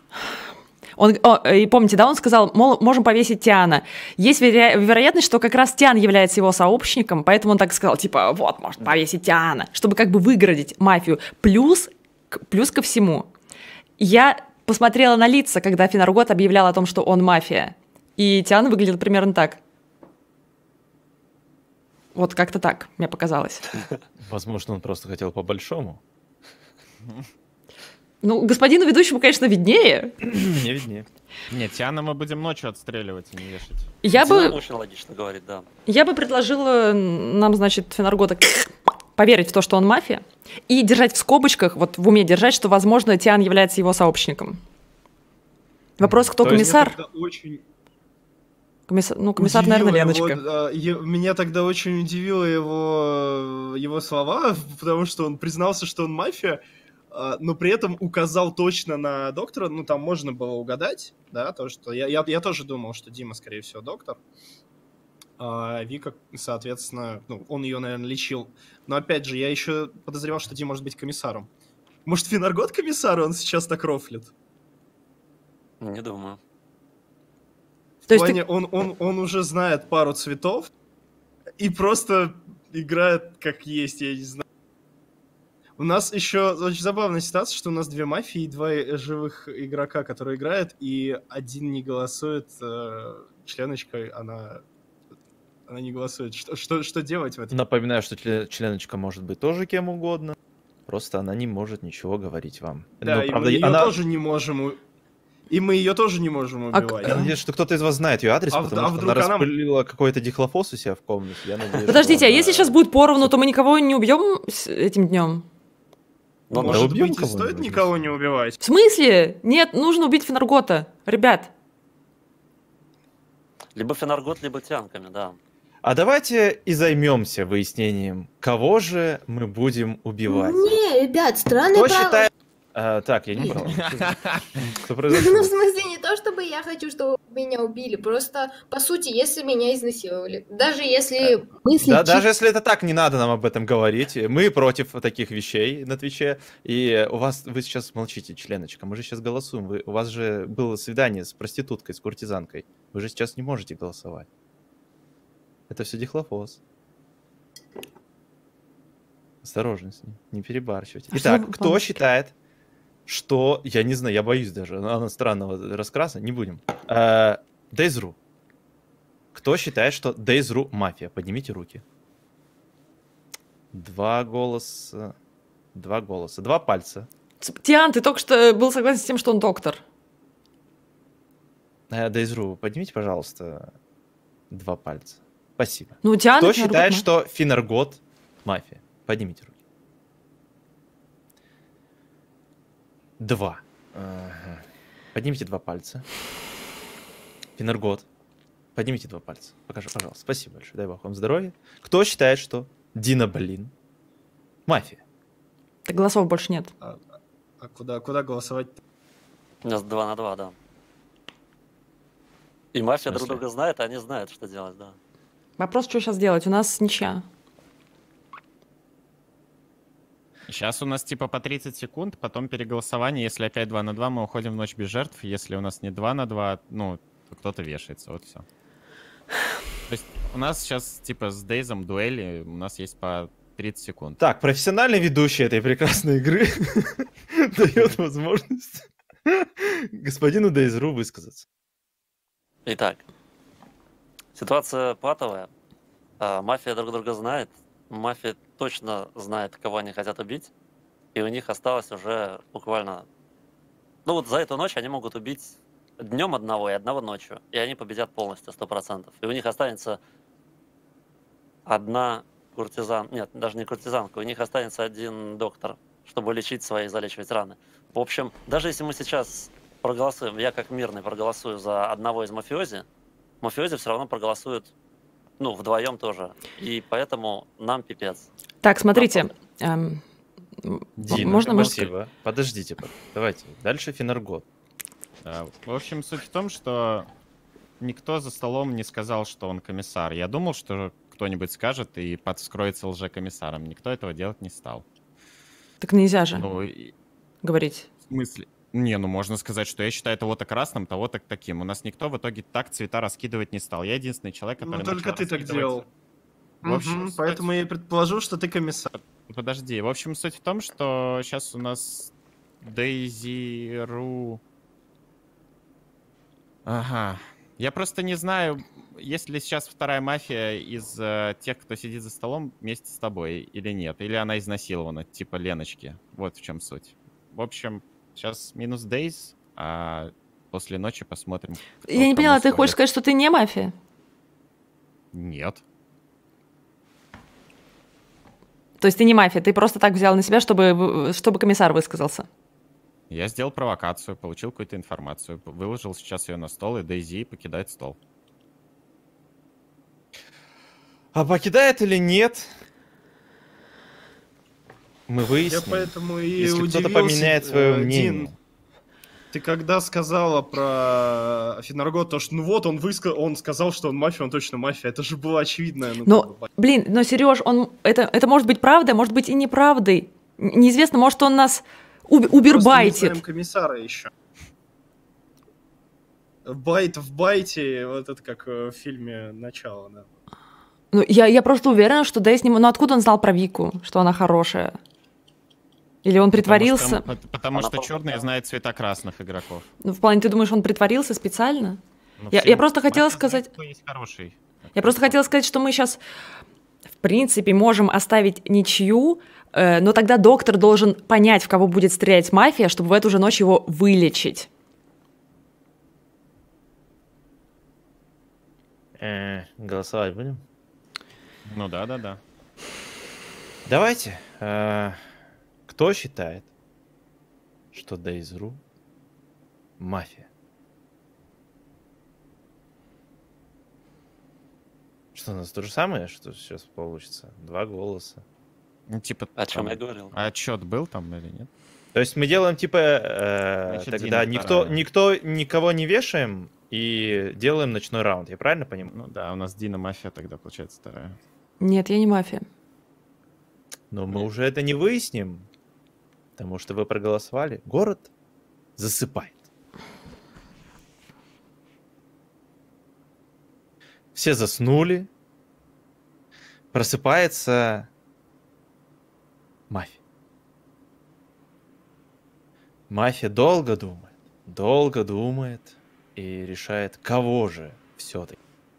Он, о, и помните, да, он сказал, мол, можем повесить Тиана. Есть веро- вероятность, что как раз Тиан является его сообщником, поэтому он так сказал, типа, вот, можно повесить Тиана, чтобы как бы выгородить мафию. Плюс, к- плюс ко всему, я посмотрела на лица, когда Фенаргот объявлял о том, что он мафия, и Тиан выглядел примерно так. Вот как-то так, мне показалось. Возможно, он просто хотел по-большому. Ну, господину ведущему, конечно, виднее. Мне виднее. Нет, Тиана мы будем ночью отстреливать, а не вешать. Я Дина бы, очень логично говорит, да. я бы предложила нам, значит, Фенаргота поверить в то, что он мафия, и держать в скобочках, вот в уме держать, что, возможно, Тиан является его сообщником. Вопрос, кто То есть комиссар? Меня тогда очень Комиссар, ну, комиссар, удивило наверное, его, Леночка. а, е- меня тогда очень удивило его, его слова, потому что он признался, что он мафия, а, но при этом указал точно на доктора. Ну, там можно было угадать, да, то, что я, я, я тоже думал, что Дима, скорее всего, доктор. А Вика, соответственно, ну, он ее, наверное, лечил. Но, опять же, я еще подозревал, что Дима может быть комиссаром. Может, Фенаргот комиссар, он сейчас так рофлит? Не думаю. В То есть плане, он, он, он уже знает пару цветов и просто играет как есть, я не знаю. У нас еще очень забавная ситуация, что у нас две мафии и два живых игрока, которые играют, и один не голосует. Э, членочкой, она, она не голосует. Что, что, что делать в этом? Напоминаю, что член- членочка может быть тоже кем угодно. Просто она не может ничего говорить вам. Да, Но, и правда, мы ее она- тоже не можем... у- И мы ее тоже не можем А к- убивать. Я надеюсь, что кто-то из вас знает ее адрес, А в- потому а что вдруг она она- распылила какой-то дихлофос у себя в комнате. Я надеюсь, Подождите, что а она- если сейчас будет поровну, то мы никого не убьем с этим днем? Но Да Может убьем быть, и стоит кого-нибудь. никого не убивать? В смысле? Нет, нужно убить Фенаргота. Ребят, либо Фенаргот, либо Тианками, да. А давайте и займемся выяснением, кого же мы будем убивать. Не, ребят, странные Кто правила. считает... А, так, я не брал. Что Ну, произошло? в смысле, не то, чтобы я хочу, чтобы меня убили. Просто, по сути, если меня изнасиловали. Даже если мысли... Да, чисто- даже если это так, не надо нам об этом говорить. Мы против таких вещей на Твиче. И у вас, вы сейчас молчите, членочка. Мы же сейчас голосуем. Вы, у вас же было свидание с проституткой, с куртизанкой. Вы же сейчас не можете голосовать. Это все дихлофос. Осторожно с ним, не перебарщивайте. А Итак, что кто вам- считает, что... Я не знаю, я боюсь даже. Она странного раскраса, не будем. Э, Дейзру. Кто считает, что Дейзру мафия? Поднимите руки. Два голоса. Два голоса. Два пальца. Тиан, ты только что был согласен с тем, что он доктор. Э, Дейзру, поднимите, пожалуйста, два пальца. Спасибо. Ну, Тиан... Кто и Фенаргот, считает, ну. что Фенаргот мафия? Поднимите руки. Два. Ага. Поднимите два пальца. Фенаргот. Поднимите два пальца. Покажи, пожалуйста. Спасибо большое. Дай бог вам здоровья. Кто считает, что Дина, блин, мафия? Так голосов больше нет. А куда, куда голосовать? У нас два на два, да. И мафия В друг смысле? друга знает, а они знают, что делать, да. Вопрос, что сейчас делать? У нас ничья. Сейчас у нас типа по тридцать секунд, потом переголосование. Если опять два на два, мы уходим в ночь без жертв. Если у нас не два на два, ну, то кто-то вешается. Вот все. То есть у нас сейчас типа с Дейзом дуэли, у нас есть по тридцать секунд. Так, профессиональный ведущий этой прекрасной игры дает возможность господину Дейзру высказаться. Итак, ситуация патовая. А, мафия друг друга знает. Мафия точно знает, кого они хотят убить. И у них осталось уже буквально... Ну вот за эту ночь они могут убить днем одного и одного ночью. И они победят полностью, сто процентов. И у них останется одна куртизан... Нет, даже не куртизанка. У них останется один доктор, чтобы лечить свои и залечивать раны. В общем, даже если мы сейчас проголосуем, я как мирный проголосую за одного из мафиози, мафиози все равно проголосуют, ну, вдвоем тоже. И поэтому нам пипец. Так, смотрите. эм, м- Дина, можно мы... спасибо. Подождите, пожалуйста. Давайте. Дальше Фенаргот. Да, в общем, суть в том, что никто за столом не сказал, что он комиссар. Я думал, что кто-нибудь скажет и подскроется лжекомиссаром. Никто этого делать не стал. Так нельзя же Ну, и- говорить. в смысле? Не, ну можно сказать, что я считаю того-то красным, того-то таким. У нас никто в итоге так цвета раскидывать не стал. Я единственный человек, который Ну, только начал ты так раскидывать. делал. В общем, Мгм, суть- поэтому я и предположил, что ты комиссар. Подожди, в общем, суть в том, что сейчас у нас Дейзи Ру... Ага. Я просто не знаю, есть ли сейчас вторая мафия из э, тех, кто сидит за столом вместе с тобой или нет. Или она изнасилована, типа Леночки. Вот в чем суть. В общем, сейчас минус Дейз, а после ночи посмотрим. кто Я не кому поняла, ты свалит. хочешь сказать, что ты не мафия? Нет. То есть ты не мафия, ты просто так взял на себя, чтобы, чтобы комиссар высказался. Я сделал провокацию, получил какую-то информацию, выложил сейчас ее на стол, и Дейзи покидает стол. А покидает или нет? Мы Я выясним. поэтому и Если кто-то удивился, поменяет свое э, мнение. Дин, ты когда сказала про Финарго, то что ну вот он выска... он сказал, что он мафия, он точно мафия. Это же было очевидно. Ну, Но, как бы, блин, но Сереж, он это, это может быть правдой, может быть и неправдой. Н- Неизвестно, может он нас уб- просто не убербайтит. знаем комиссара еще. Байт в байте, вот это как э, в фильме «Начало», да. Ну, я, я просто уверена, что Дэй с ним... Ну, откуда он знал про Вику, что она хорошая? Или он притворился? Потому что, потому Она что просто- черные знают цвета красных игроков. Ну, в плане, ты думаешь, он притворился специально? Ну, Я- все я просто хотела мафия знает, сказать- кто есть хороший. Я просто хотела сказать, что мы сейчас, в принципе, можем оставить ничью, э, но тогда доктор должен понять, в кого будет стрелять мафия, чтобы в эту же ночь его вылечить. Э, голосовать будем? Ну да, да, да. Давайте. э, Кто считает, что Дейзру мафия? Что у нас то же самое, что сейчас получится? Два голоса. Ну, типа, О чем там, я говорил? а отчет был там или нет? То есть мы делаем типа э, Значит, тогда Дина никто, вторая. никто никого не вешаем и делаем ночной раунд. Я правильно понимаю? Ну да, у нас Дина мафия тогда получается вторая. Нет, я не мафия. Но мы уже это не выясним, потому что вы проголосовали. Город засыпает. Все заснули. Просыпается мафия. Мафия долго думает, долго думает и решает, кого же все-таки.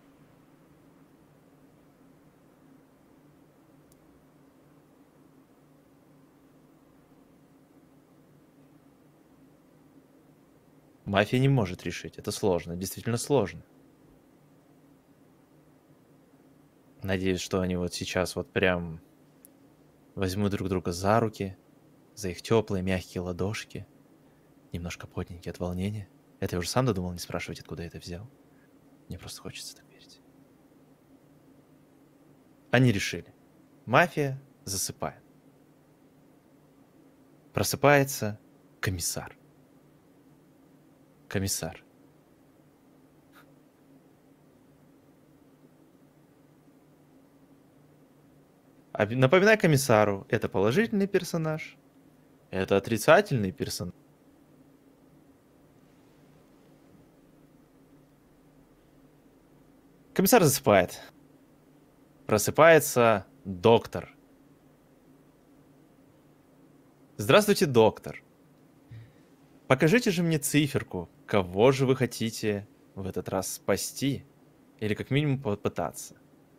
Мафия не может решить. Это сложно, действительно сложно. Надеюсь, что они вот сейчас вот прям возьмут друг друга за руки, за их теплые мягкие ладошки, немножко потненькие от волнения. Это я уже сам додумал, не спрашивать, откуда я это взял. Мне просто хочется так верить. Они решили. Мафия засыпает. Просыпается комиссар. Комиссар. А напоминаю комиссару, это положительный персонаж, это отрицательный персонаж. Комиссар засыпает. Просыпается доктор. Здравствуйте, доктор. Покажите же мне циферку, кого же вы хотите в этот раз спасти, или как минимум попытаться.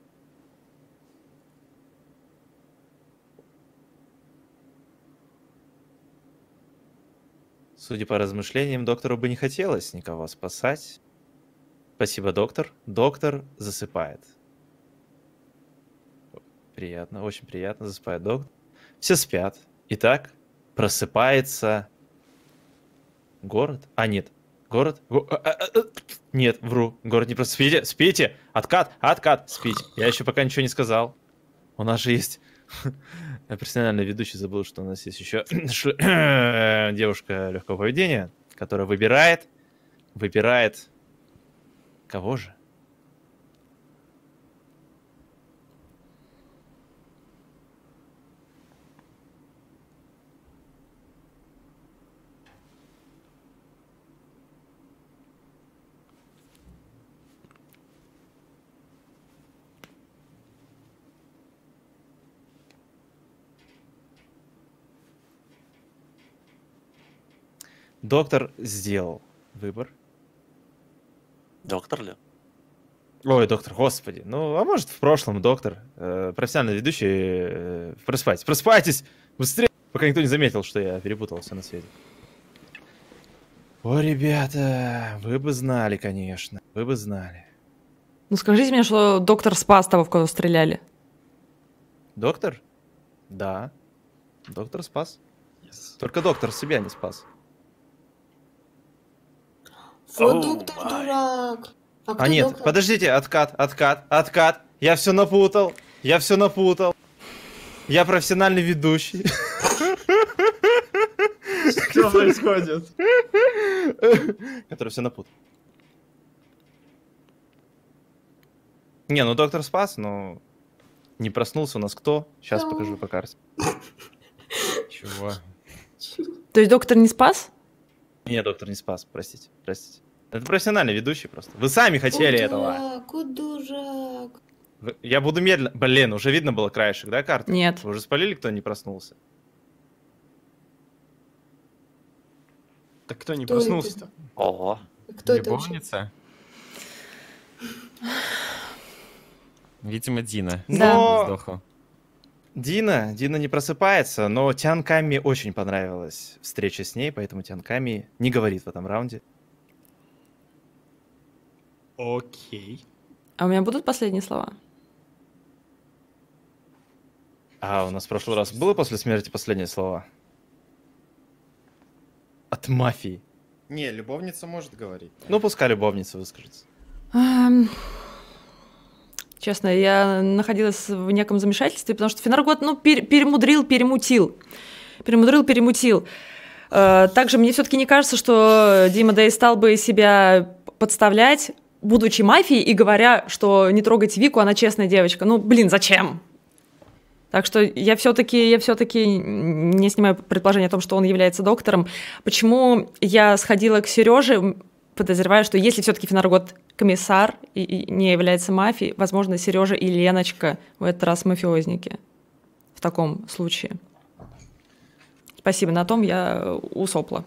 Судя по размышлениям, доктору бы не хотелось никого спасать. Спасибо, доктор. Доктор засыпает. Приятно, очень приятно, засыпает доктор. Все спят. Итак, просыпается город. А, нет. Город? Го- а, а, а, Нет, вру. Город не просто. Спите, спите! Откат, откат, спите. Я еще пока ничего не сказал. У нас же есть... Я профессиональный ведущий забыл, что у нас есть еще девушка легкого поведения, которая выбирает, выбирает кого же? Доктор сделал выбор. Доктор ли? Ой, доктор, господи. Ну, а может, в прошлом доктор, э, профессиональный ведущий. Э, просыпайтесь, просыпайтесь! Быстрее! Пока никто не заметил, что я перепутался на свете. О, ребята, вы бы знали, конечно. Вы бы знали. Ну скажите мне, что доктор спас того, в кого стреляли. Доктор? Да. Доктор спас. Yes. Только доктор себя не спас. Вот Оу, доктор май. дурак. А, кто А нет, доктор? подождите, откат, откат, откат. Я все напутал. Я все напутал. Я профессиональный ведущий. Что происходит? Который все напутал. Не, ну доктор спас, но не проснулся у нас кто? Сейчас покажу по карте. Чего? То есть доктор не спас? Не, доктор не спас, простите, простите. Это профессиональный ведущий просто. Вы сами хотели Вот этого. дурак, вот дурак. Вы- Я буду медленно... Блин, уже видно было краешек, да, карты? Нет. Вы уже спалили, кто не проснулся? Так кто не Кто проснулся-то? Ого. Кто это вообще? Любовница? Видимо, Дина. Да. Но Сдохла. Дина, Дина не просыпается, но Тянками очень понравилась встреча с ней, поэтому Тянками не говорит в этом раунде. Окей. А у меня будут последние слова? А у нас в прошлый раз было после смерти последние слова? От мафии. Не, любовница может говорить. Ну, пускай любовница выскажется. Эм, Честно, я находилась в неком замешательстве, потому что Фенаргот, ну, пер- перемудрил, перемутил. Перемудрил, перемутил. Э, Также мне все-таки не кажется, что Дима Дэй стал бы себя подставлять, будучи мафией, и говоря, что не трогайте Вику, она честная девочка. Ну, блин, зачем? Так что я все-таки, я все-таки не снимаю предположение о том, что он является доктором. Почему я сходила к Сереже, подозревая, что если все-таки Фенаргот комиссар и, и не является мафией, возможно, Сережа и Леночка в этот раз мафиозники. В таком случае. Спасибо, на том я усопла.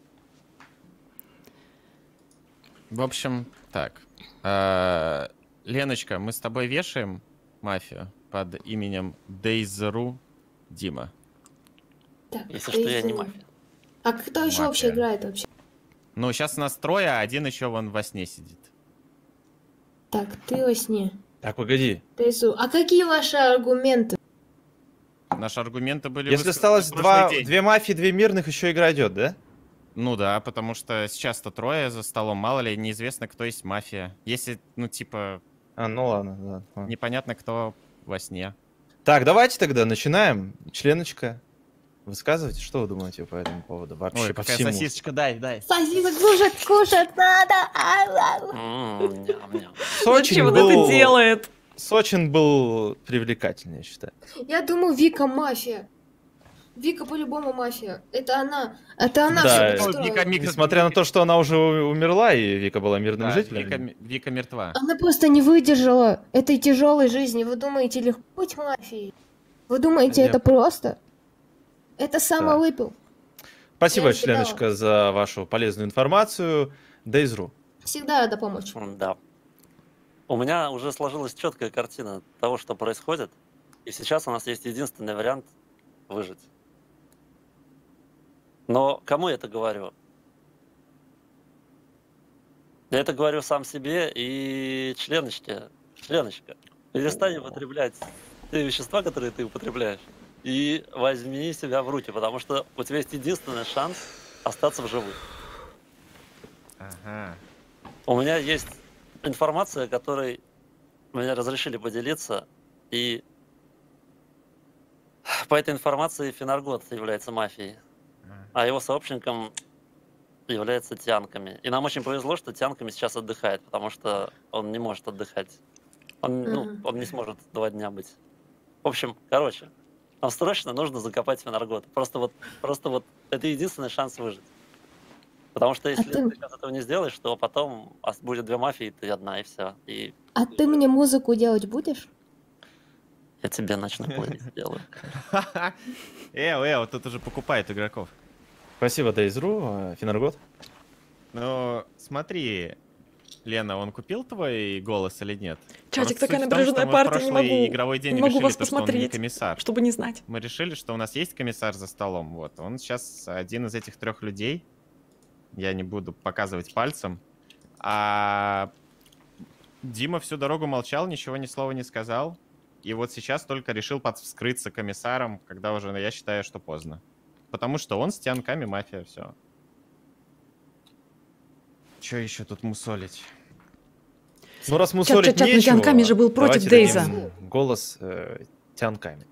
В общем, так. Э, Леночка, мы с тобой вешаем мафию под именем Дейзеру Дима. Так, Если что, я не Дейзи. мафия. А кто еще Мафия. вообще играет вообще? Ну, сейчас нас трое, а один еще вон во сне сидит. Так, ты во сне. Так, погоди. Дейзу. А какие ваши аргументы? Наши аргументы были... Если высказаны осталось в прошлый два, день. две мафии, две мирных, еще игра идет, да? Ну да, потому что сейчас-то трое за столом, мало ли, неизвестно, кто есть мафия. Если, ну, типа, А, ну ладно, да. ладно. непонятно, кто во сне. Так, давайте тогда начинаем. Членочка, высказывайте, что вы думаете по этому поводу? Вообще Ой, по какая всему. сосисочка, дай, дай. Сосисок кушать, кушать надо! М, ням-ням. Сочин Зачем он был... это делает? Сочин был привлекательный, я считаю. Я думаю, Вика мафия. Вика по-любому мафия. Это она. Это она Да, всё ну, подстроила. Вика Мик- Несмотря на то, что она уже у- умерла, и Вика была мирным Да, жителем. Вика, м- Вика мертва. Она просто не выдержала этой тяжелой жизни. Вы думаете, легко быть мафией? Вы думаете, Я- это просто? Это самовыпил. Спасибо, Я ожидала. членочка, за вашу полезную информацию. Дейзру. Всегда рада помочь. М, Да. У меня уже сложилась четкая картина того, что происходит. И сейчас у нас есть единственный вариант выжить. Но кому я это говорю? Я это говорю сам себе и членочке. Членочка, перестань употреблять те вещества, которые ты употребляешь, и возьми себя в руки, потому что у тебя есть единственный шанс остаться в живых. Ага. У меня есть информация, которой мне разрешили поделиться, и по этой информации Фенаргот является мафией, а его сообщником является Тянками. И нам очень повезло, что Тянками сейчас отдыхает, потому что он не может отдыхать. Он, ну, Мгм. он не сможет два дня быть. В общем, короче, нам срочно нужно закопать Фенаргота. Просто вот, просто вот это единственный шанс выжить. Потому что если А ты- ты сейчас этого не сделаешь, то потом ос- будет две мафии, ты одна, и все. И А ты мне музыку делать будешь? я тебе ночной плейлист сделаю. Эо, эо, тут уже покупают игроков. Спасибо, Дейзру, Финаргот. Ну, смотри, Лена, он купил твой голос или нет? Чатик, Просто такая суть в том, напряженная что мы в партия, не прошлый могу. игровой день Не могу решили, вас то, что он не посмотреть, комиссар. чтобы не знать. Мы решили, что у нас есть комиссар за столом. Вот. Он сейчас один из этих трех людей. Я не буду показывать пальцем. А Дима всю дорогу молчал, ничего ни слова не сказал. И вот сейчас только решил подвскрыться комиссаром, когда уже, я считаю, что поздно. Потому что он с тянками мафия, все. Че еще тут мусолить? Ну, раз Чат, мусолить чат, чат, но нечего, Тянками же был против давайте Дейза. дадим голос э, Тянками.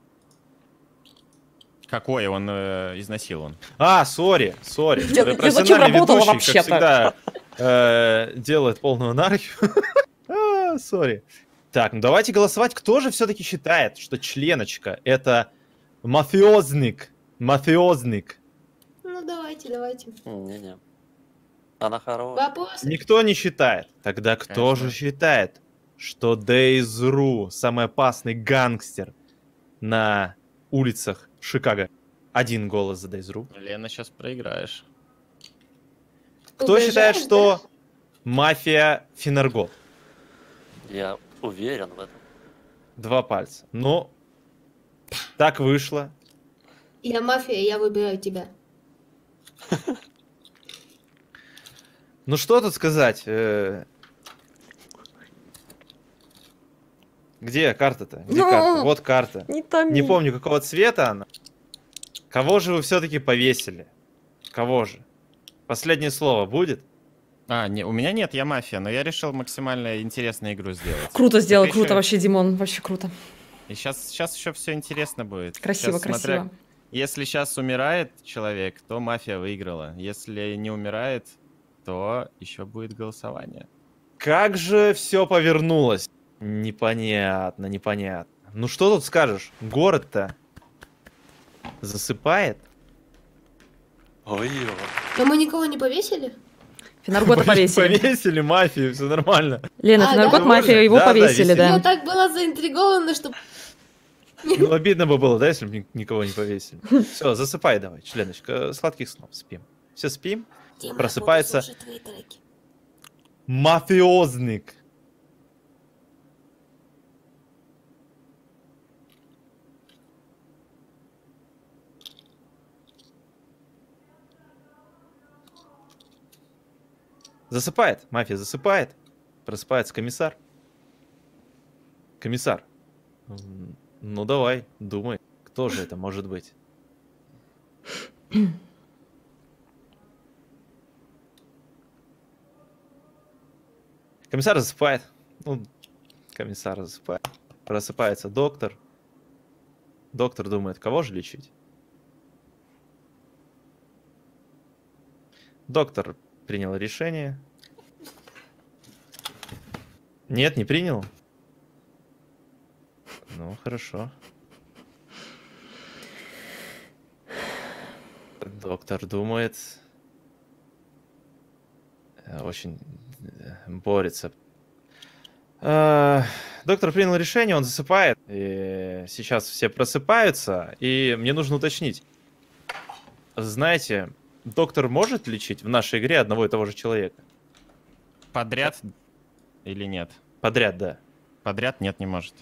Какой он э, изнасилован? А, сори, сори. Я- я зачем Профессиональный работала ведущий, вообще-то? как всегда, э, делает полную анархию. А, сори. Так, ну давайте голосовать. Кто же все-таки считает, что членочка — это мафиозник? Мафиозник. Ну, давайте, давайте. Не-не. Она хорошая. Вопросы? Никто не считает. Тогда кто Конечно. же считает, что Дейзру самый опасный гангстер на улицах Чикаго? Один голос за Дейзру. Лена, сейчас проиграешь. Кто Угрожаешь, считает, да? что мафия Финаргот? Я уверен в этом. Два пальца. Ну, так вышло. Я мафия, я выбираю тебя. Ну что тут сказать? Э, Где карта-то? Где Ну, карта? Вот карта. Не томи. Не помню, какого цвета она. Кого же вы все-таки повесили? Кого же? Последнее слово будет? А, не, у меня нет, я мафия, но я решил максимально интересную игру сделать. Круто сделал, Так круто еще- вообще, Димон, вообще круто. И сейчас, сейчас еще все интересно будет. Красиво, Щас, смотря- красиво. Если сейчас умирает человек, то мафия выиграла. Если не умирает, то еще будет голосование. Как же все повернулось? Непонятно, непонятно. Ну что тут скажешь? Город-то засыпает. Ой, А мы никого не повесили? Финаргота повесили. Повесили мафию, все нормально. Лена, А, Финаргот, да? мафия, его Да, да, повесили, весели. да. Я так была заинтригована, что... Ну, обидно бы было, да, если бы ни- никого не повесили. Все, засыпай давай, членочка. Сладких снов, спим. Все спим. Дима, Просыпается. я буду слушать твои треки. Мафиозник. Засыпает, мафия засыпает. Просыпается комиссар. Комиссар. М, Ну давай, думай, кто же это может быть? Комиссар засыпает. Ну, комиссар засыпает. Просыпается доктор. Доктор думает, кого же лечить? Доктор принял решение. Нет, не принял. Ну, хорошо. Доктор думает. э, Очень э, борется. Э, Доктор принял решение, он засыпает. И сейчас все просыпаются. И мне нужно уточнить. Знаете, доктор может лечить в нашей игре одного и того же человека? Подряд или нет? Подряд, да. Подряд нет, не может.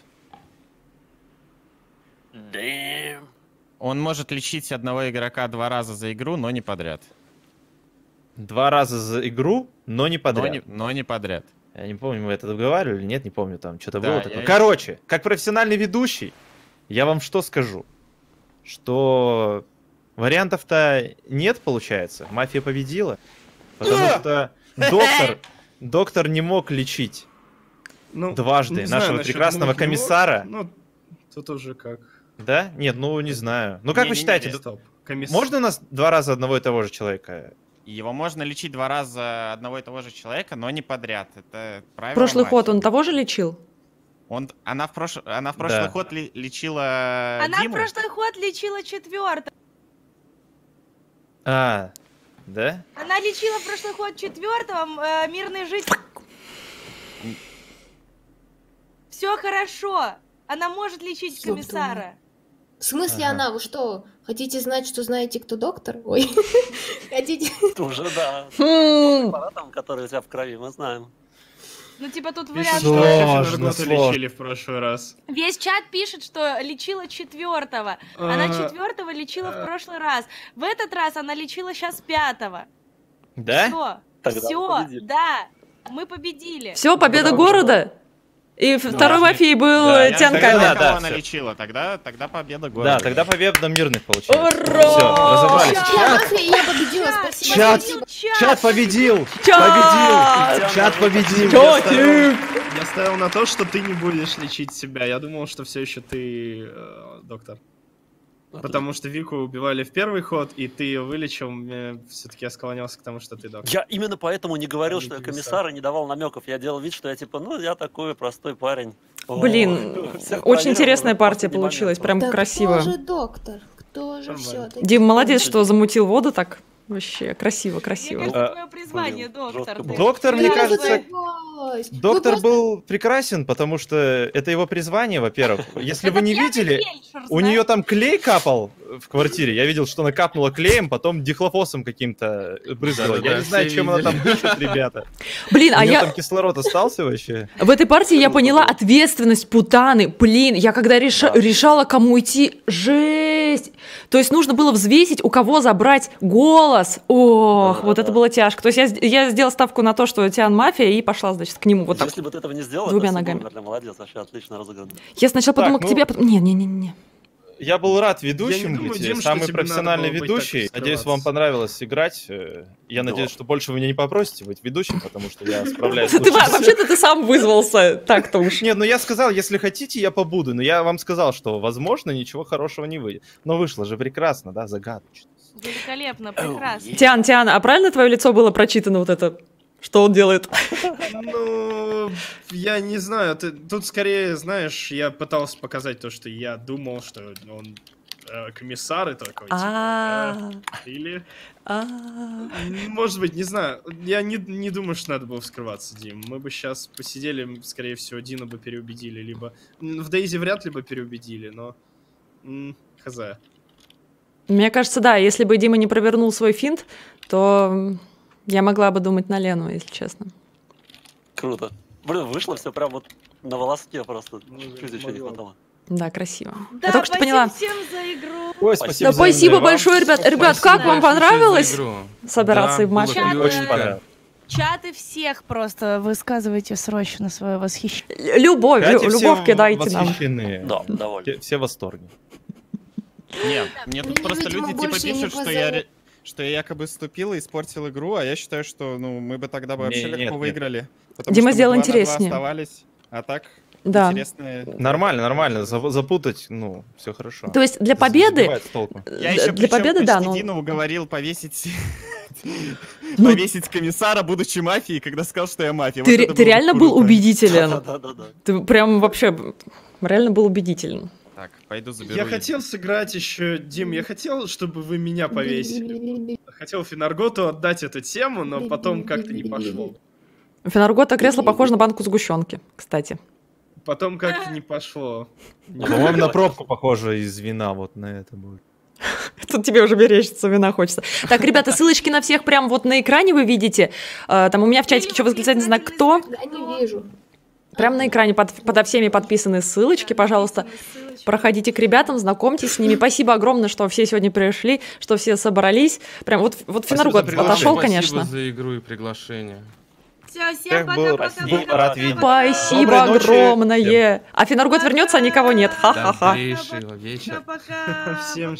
Дэм. Он может лечить одного игрока два раза за игру, но не подряд. Два раза за игру, но не Но подряд. не, но не подряд. Я не помню, мы это договаривали или нет, не помню, там что-то Да, было я такое. еще- Короче, как профессиональный ведущий, я вам что скажу? Что вариантов-то нет, получается. Мафия победила. Потому что доктор, доктор не мог лечить Ну, дважды не знаю нашего насчет прекрасного мог, не мог. комиссара. Ну, тут уже как. Да? Нет, ну не знаю. Ну как вы Не-не-не, считаете, Стоп. Комисс- можно у нас два раза одного и того же человека? Его можно лечить два раза одного и того же человека, но не подряд. Это правило Прошлый ход мафии. он того же лечил? Он, она в, прош... она в прошлый Да. ход ли- лечила Она Диму. в прошлый ход лечила четвертого. А, да? Она лечила в прошлый ход четвертого, э, мирный житель. Все хорошо. Она может лечить Ёб комиссара. В смысле Ага. она? Вы что, хотите знать, что знаете, кто доктор? Ой, хотите... Уже да. Хм. Препаратом, который у тебя в крови, мы знаем. Ну, типа, тут Пишет, вариант, что что вообще Сложно, Фенергота сложно. лечили в прошлый раз. весь чат пишет, что лечила четвертого. Она А, четвертого лечила в прошлый раз. В этот раз она лечила сейчас пятого. Да? Все, Тогда мы все, победили. да, мы победили. Все, победа Потому города. И второй если- мафией был Да, э, я Тян тогда- Камень. да, Кого да, она всё. лечила? Тогда, тогда победа города. Да, тогда победа мирных получилась. Ура! Все, разобрались. Я Чат, мафия, я победила, спасибо. Чат. спасибо. чат победил! Чат! Победил! Чат победил! Чатик! Я ставил на то, что ты не будешь лечить себя. Я думал, что все еще ты э, доктор. Потому что Вику убивали в первый ход, и ты ее вылечил. Все-таки я склонялся к тому, что ты доктор. Я именно поэтому не говорил, А не что я комиссар. комиссар, и не давал намеков. Я делал вид, что я типа, ну, я такой простой парень. Блин, О, всех очень проверил интересная уже в партия последний получилась, момент. прям Да красиво. кто же доктор? Кто же Нормально. все-таки? Дим, молодец, что замутил воду так. Вообще, красиво, Мне красиво. кажется, А, твое призвание, блин, доктор. жестко ты- было. Доктор, мне Да, Я кажется, разорвалась. Вы доктор просто- был прекрасен, потому что это его призвание, во-первых. Если Это вы не пьяный видели, фельдшер, у знаешь? нее там клей капал в квартире. Я видел, что она капнула клеем, потом дихлофосом каким-то брызгала. Да-да-да, Я не знаю, все чем она видели. там дышит, ребята. Блин, У а нее я... там кислород остался вообще? В этой партии я поняла ответственность Путаны. Блин, я когда реша- решала, кому идти, жесть. То есть нужно было взвесить, у кого забрать голос. Ох, Да-да-да. вот это было тяжко. То есть я, с- я сделала ставку на то, что Тиан мафия, и пошла, значит, к нему вот так. Если бы ты этого не сделал, двумя это все ногами. умерли. Молодец, вообще отлично разыграно. Я сначала Так, подумала к ну- тебе, а потом... Не-не-не-не. Я был рад Я ведущим не думаю, быть, Дим, что самый тебе профессиональный надо было быть так ведущий. Надеюсь, раскрываться. вам понравилось играть. Э, Я Да. надеюсь, что больше вы меня не попросите быть ведущим, потому что я справляюсь Ты, лучше во- всех. вообще-то ты сам вызвался так-то уж. Нет, ну я сказал, если хотите, я побуду. Но я вам сказал, что, возможно, ничего хорошего не выйдет. Но вышло же прекрасно, да, загадочно. Великолепно, прекрасно. Тиан, Тиан, а правильно твое лицо было прочитано вот это? Что он делает? Ну, я не знаю. ты- Тут скорее, знаешь, я пытался показать то, что я думал, что он э, комиссар и такой, типа, А, э, или... а. Может быть, не знаю. Я не, не думаю, что надо было вскрываться, Дим. Мы бы сейчас посидели, скорее всего, Дина бы переубедили, либо... м, В Дейзи вряд ли бы переубедили, но... м, хз. Мне кажется, да, если бы Дима не провернул свой финт, то м, я могла бы думать на Лену, если честно. Круто. Блин, вышло все прям вот на волоске просто. Ну, Чуть еще не могло. хватало. Да, красиво. Да, я только что спасибо поняла. всем за игру. Ой, Спасибо. Да, за спасибо вам. большое, ребят. Ребят, Спасибо как вам большое за понравилось игру. собираться Да, и в матч? было Чат- Очень понравилось. Чаты всех просто высказывайте срочно свое восхищение. Любовь, Кстати, лю- все любовь кидайте нам. восхищены. Да, довольно. Все, все в восторге. Нет, мне тут Меня, просто видимо, люди типа больше не пишут, что я, позовут. ре- что я якобы ступил и испортил игру, а я считаю, что ну мы бы тогда бы вообще Не, легко нет, нет. выиграли. Потому Дима что мы сделал два на два интереснее. оставались, а так Да. интересные. Нормально, нормально. За- Запутать, ну, все хорошо. То есть для победы, Сбивает с толку. Я э, еще для победы, да, но Дину уговорил повесить Ну- повесить комиссара, будучи мафией, когда сказал, что я мафия. ты, Вот ре- это ты было реально был круто. убедителен. Да-да-да. Ты прям вообще б- реально был убедителен. Так, пойду заберу. Я еду. хотел сыграть еще, Дим, я хотел, чтобы вы меня повесили. Хотел Финарготу отдать эту тему, но потом как-то не пошло. У Фенаргота кресло похоже на банку сгущенки, кстати. Потом как-то не пошло. По-моему, на пробку похоже из вина вот на это будет. Тут тебе уже мерещится, вина хочется. Так, ребята, ссылочки на всех прям вот на экране вы видите. А, Там у меня в чатике еще восклицательный знак «Кто?». Я не вижу. Прям на экране под, подо всеми подписаны ссылочки, пожалуйста. Проходите к ребятам, знакомьтесь с ними. Спасибо огромное, что все сегодня пришли, что все собрались. Прям вот, вот Спасибо Фенаргот за приглашение. отошел, Спасибо конечно. за игру и приглашение. Все, Всех всем был пока-пока. был рад видеть. Спасибо Доброй ночи огромное. А Фенаргот вернется, а никого нет. Ха-ха-ха. Добрейшего вечера. Пока. Всем